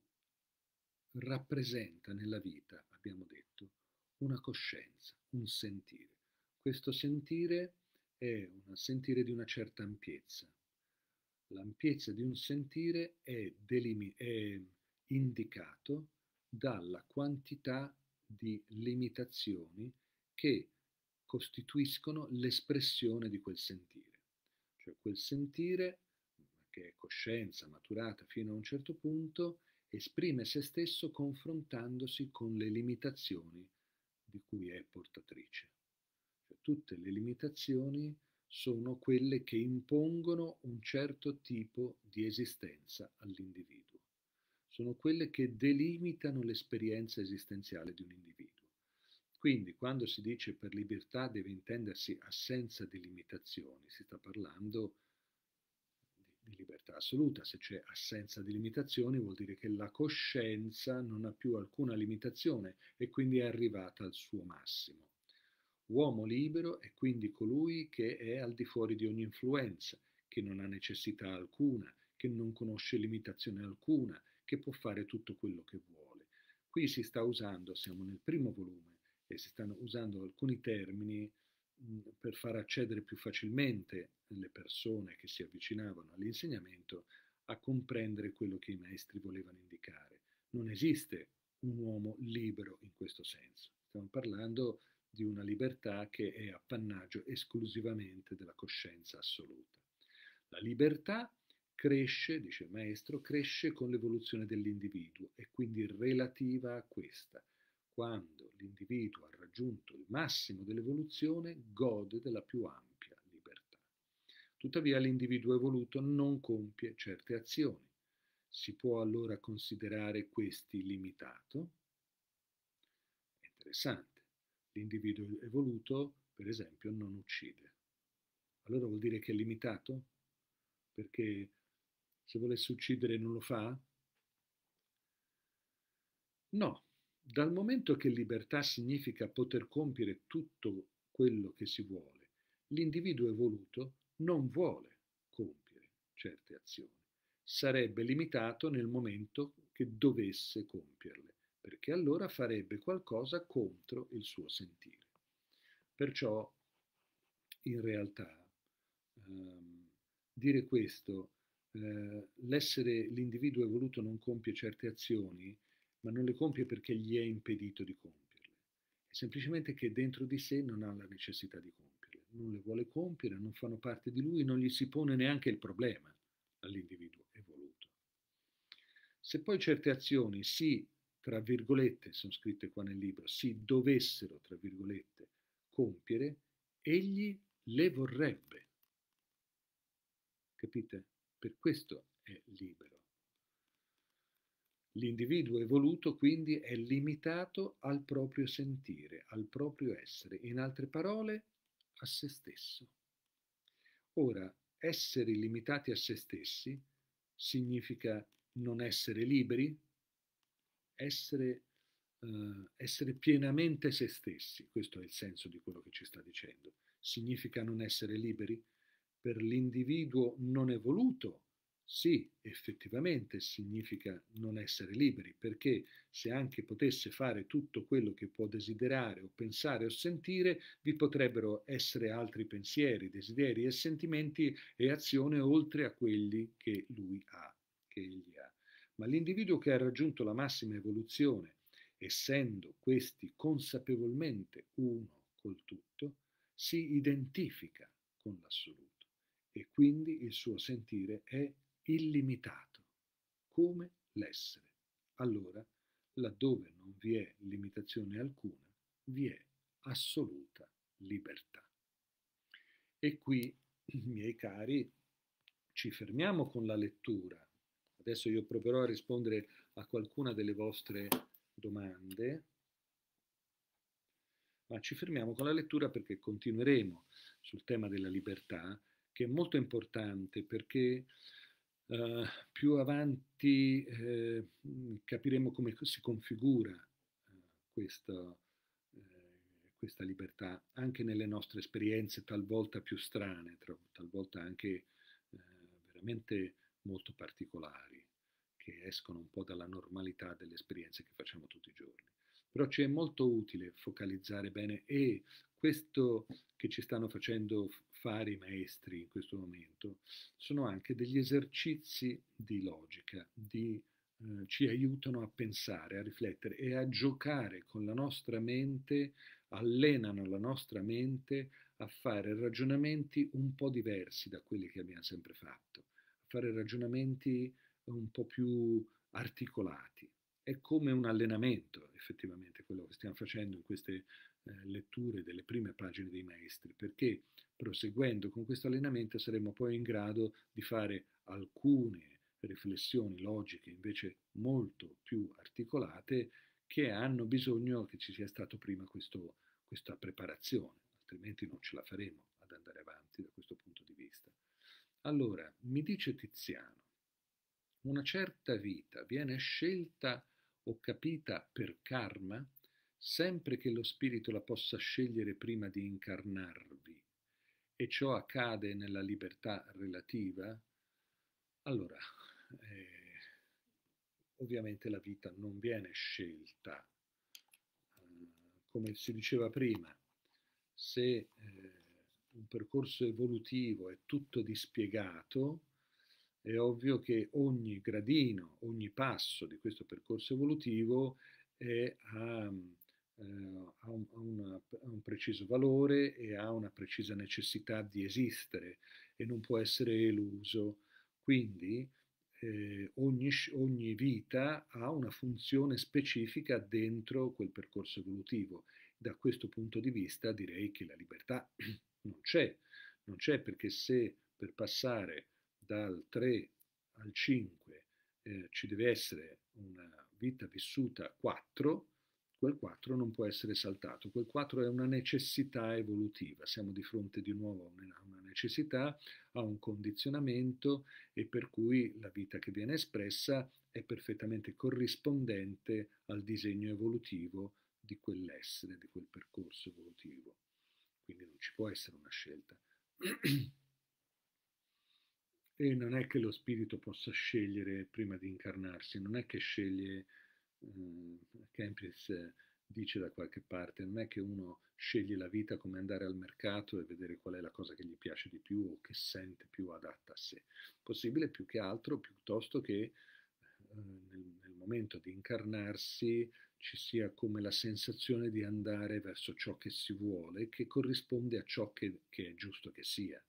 rappresenta nella vita, abbiamo detto, una coscienza, un sentire. Questo sentire è un sentire di una certa ampiezza. L'ampiezza di un sentire è, delimi- è indicato dalla quantità di limitazioni che costituiscono l'espressione di quel sentire. Cioè quel sentire, che è coscienza maturata fino a un certo punto, esprime se stesso confrontandosi con le limitazioni di cui è portatrice. Cioè, tutte le limitazioni sono quelle che impongono un certo tipo di esistenza all'individuo. Sono quelle che delimitano l'esperienza esistenziale di un individuo. Quindi, quando si dice per libertà deve intendersi assenza di limitazioni, si sta parlando di libertà assoluta. Se c'è assenza di limitazioni vuol dire che la coscienza non ha più alcuna limitazione e quindi è arrivata al suo massimo. Uomo libero è quindi colui che è al di fuori di ogni influenza, che non ha necessità alcuna, che non conosce limitazione alcuna, che può fare tutto quello che vuole. Qui si sta usando, siamo nel primo volume, e si stanno usando alcuni termini mh, per far accedere più facilmente le persone che si avvicinavano all'insegnamento a comprendere quello che i maestri volevano indicare. Non esiste un uomo libero in questo senso. Stiamo parlando di una libertà che è appannaggio esclusivamente della coscienza assoluta. La libertà cresce, dice il maestro, cresce con l'evoluzione dell'individuo e quindi relativa a questa. Quando l'individuo ha raggiunto il massimo dell'evoluzione, gode della più ampia libertà. Tuttavia l'individuo evoluto non compie certe azioni. Si può allora considerare questi limitato? È interessante. L'individuo evoluto, per esempio, non uccide. Allora vuol dire che è limitato? Perché se volesse uccidere non lo fa? No, dal momento che libertà significa poter compiere tutto quello che si vuole, l'individuo evoluto non vuole compiere certe azioni. Sarebbe limitato nel momento che dovesse compierle, perché allora farebbe qualcosa contro il suo sentire. Perciò, in realtà, ehm, dire questo, eh, l'essere l'individuo evoluto non compie certe azioni, ma non le compie perché gli è impedito di compierle. È semplicemente che dentro di sé non ha la necessità di compierle, non le vuole compiere, non fanno parte di lui, non gli si pone neanche il problema all'individuo evoluto. Se poi certe azioni si, tra virgolette, sono scritte qua nel libro, si dovessero, tra virgolette, compiere, egli le vorrebbe. Capite? Per questo è libero. L'individuo evoluto quindi è limitato al proprio sentire, al proprio essere, in altre parole, a se stesso. Ora, essere limitati a se stessi significa non essere liberi, essere, eh, essere pienamente se stessi, questo è il senso di quello che ci sta dicendo. Significa non essere liberi? Per l'individuo non evoluto, sì, effettivamente significa non essere liberi, perché se anche potesse fare tutto quello che può desiderare o pensare o sentire, vi potrebbero essere altri pensieri, desideri e sentimenti e azioni oltre a quelli che lui ha, che egli ha. Ma l'individuo che ha raggiunto la massima evoluzione, essendo questi consapevolmente uno col tutto, si identifica con l'assoluto e quindi il suo sentire è illimitato, come l'essere. Allora, laddove non vi è limitazione alcuna, vi è assoluta libertà. E qui, miei cari, ci fermiamo con la lettura. Adesso io proverò a rispondere a qualcuna delle vostre domande, ma ci fermiamo con la lettura perché continueremo sul tema della libertà, che è molto importante perché eh, più avanti eh, capiremo come si configura eh, questa, eh, questa libertà anche nelle nostre esperienze talvolta più strane, talvolta anche eh, veramente molto particolari, che escono un po' dalla normalità delle esperienze che facciamo tutti i giorni. Però ci è molto utile focalizzare bene e questo che ci stanno facendo fare i maestri in questo momento sono anche degli esercizi di logica, di, eh, ci aiutano a pensare, a riflettere e a giocare con la nostra mente, allenano la nostra mente a fare ragionamenti un po' diversi da quelli che abbiamo sempre fatto, a fare ragionamenti un po' più articolati. È come un allenamento, effettivamente, quello che stiamo facendo in queste eh, letture delle prime pagine dei maestri, perché proseguendo con questo allenamento saremo poi in grado di fare alcune riflessioni logiche invece molto più articolate che hanno bisogno che ci sia stato prima questo, questa preparazione, altrimenti non ce la faremo ad andare avanti da questo punto di vista. Allora, mi dice Tiziano, una certa vita viene scelta o capita per karma, sempre che lo spirito la possa scegliere prima di incarnarvi, e ciò accade nella libertà relativa, allora, eh, ovviamente la vita non viene scelta. Eh, come si diceva prima, se eh, un percorso evolutivo è tutto dispiegato, è ovvio che ogni gradino, ogni passo di questo percorso evolutivo è a, eh, ha, un, ha, una, ha un preciso valore e ha una precisa necessità di esistere e non può essere eluso. Quindi eh, ogni, ogni vita ha una funzione specifica dentro quel percorso evolutivo. Da questo punto di vista direi che la libertà non c'è, non c'è perché se per passare dal tre al cinque eh, ci deve essere una vita vissuta quattro, quel quattro non può essere saltato, quel quattro è una necessità evolutiva, siamo di fronte di nuovo a una necessità, a un condizionamento e per cui la vita che viene espressa è perfettamente corrispondente al disegno evolutivo di quell'essere, di quel percorso evolutivo. Quindi non ci può essere una scelta. E non è che lo spirito possa scegliere prima di incarnarsi, non è che sceglie, eh, Kempis dice da qualche parte, non è che uno sceglie la vita come andare al mercato e vedere qual è la cosa che gli piace di più o che sente più adatta a sé. Possibile più che altro, piuttosto che eh, nel, nel momento di incarnarsi ci sia come la sensazione di andare verso ciò che si vuole, che corrisponde a ciò che, che è giusto che sia.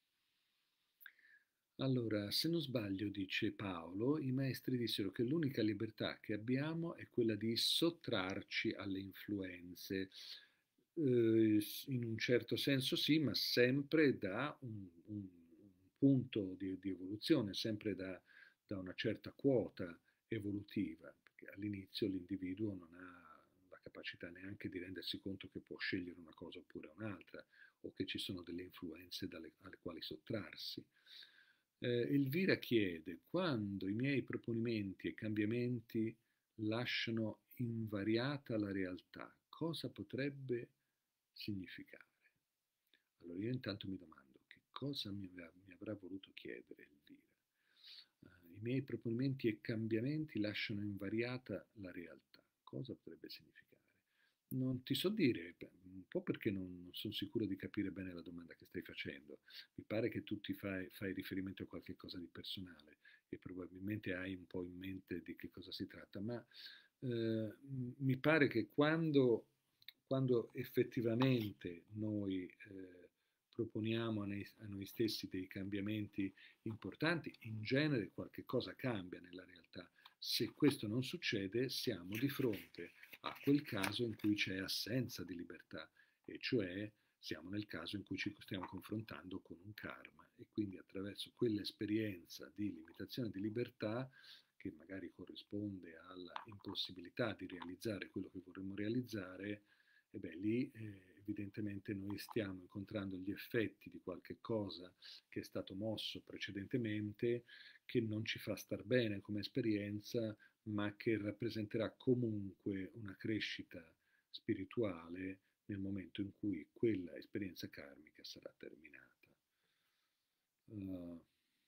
Allora, se non sbaglio, dice Paolo, i maestri dissero che l'unica libertà che abbiamo è quella di sottrarci alle influenze. Eh, in un certo senso sì, ma sempre da un, un, un punto di, di, evoluzione, sempre da, da una certa quota evolutiva, perché all'inizio l'individuo non ha la capacità neanche di rendersi conto che può scegliere una cosa oppure un'altra, o che ci sono delle influenze dalle, alle quali sottrarsi. Eh, Elvira chiede, quando i miei proponimenti e cambiamenti lasciano invariata la realtà, cosa potrebbe significare? Allora io intanto mi domando che cosa mi, aveva, mi avrà voluto chiedere Elvira. Uh, I miei proponimenti e cambiamenti lasciano invariata la realtà. Cosa potrebbe significare? Non ti so dire, un po' perché non, non sono sicuro di capire bene la domanda che stai facendo. Mi pare che tu ti fai, fai riferimento a qualche cosa di personale e probabilmente hai un po' in mente di che cosa si tratta, ma eh, mi pare che quando, quando effettivamente noi eh, proponiamo a noi, a noi stessi dei cambiamenti importanti, in genere qualche cosa cambia nella realtà. Se questo non succede, siamo di fronte a quel caso in cui c'è assenza di libertà, e cioè siamo nel caso in cui ci stiamo confrontando con un karma e quindi attraverso quell'esperienza di limitazione di libertà che magari corrisponde alla impossibilità di realizzare quello che vorremmo realizzare, e beh, lì eh, evidentemente noi stiamo incontrando gli effetti di qualche cosa che è stato mosso precedentemente, che non ci fa star bene come esperienza, ma che rappresenterà comunque una crescita spirituale nel momento in cui quella esperienza karmica sarà terminata. Uh,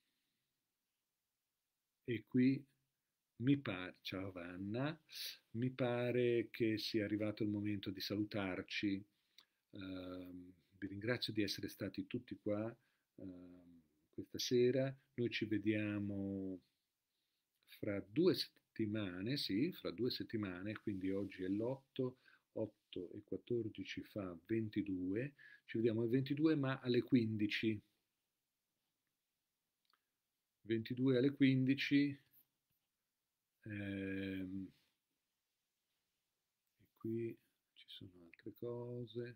e qui mi pare, ciao Vanna, mi pare che sia arrivato il momento di salutarci. Uh, vi ringrazio di essere stati tutti qua uh, questa sera. Noi ci vediamo fra due settimane, sì, fra due settimane, quindi oggi è l'otto, otto e quattordici fa ventidue, ci vediamo al ventidue ma alle quindici. ventidue alle quindici. Ehm, e qui ci sono altre cose.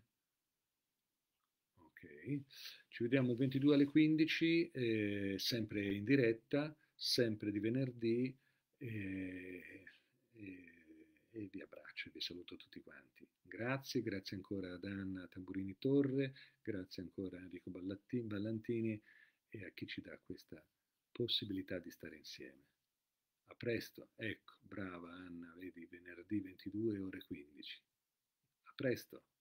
Ok, ci vediamo il ventidue alle quindici, eh, sempre in diretta, sempre di venerdì, eh, e, e vi abbraccio e vi saluto tutti quanti. Grazie, grazie ancora ad Anna Tamburini Torre, grazie ancora a Enrico Ballantini e a chi ci dà questa possibilità di stare insieme. A presto, ecco, brava Anna, vedi, venerdì ventidue ore quindici. A presto.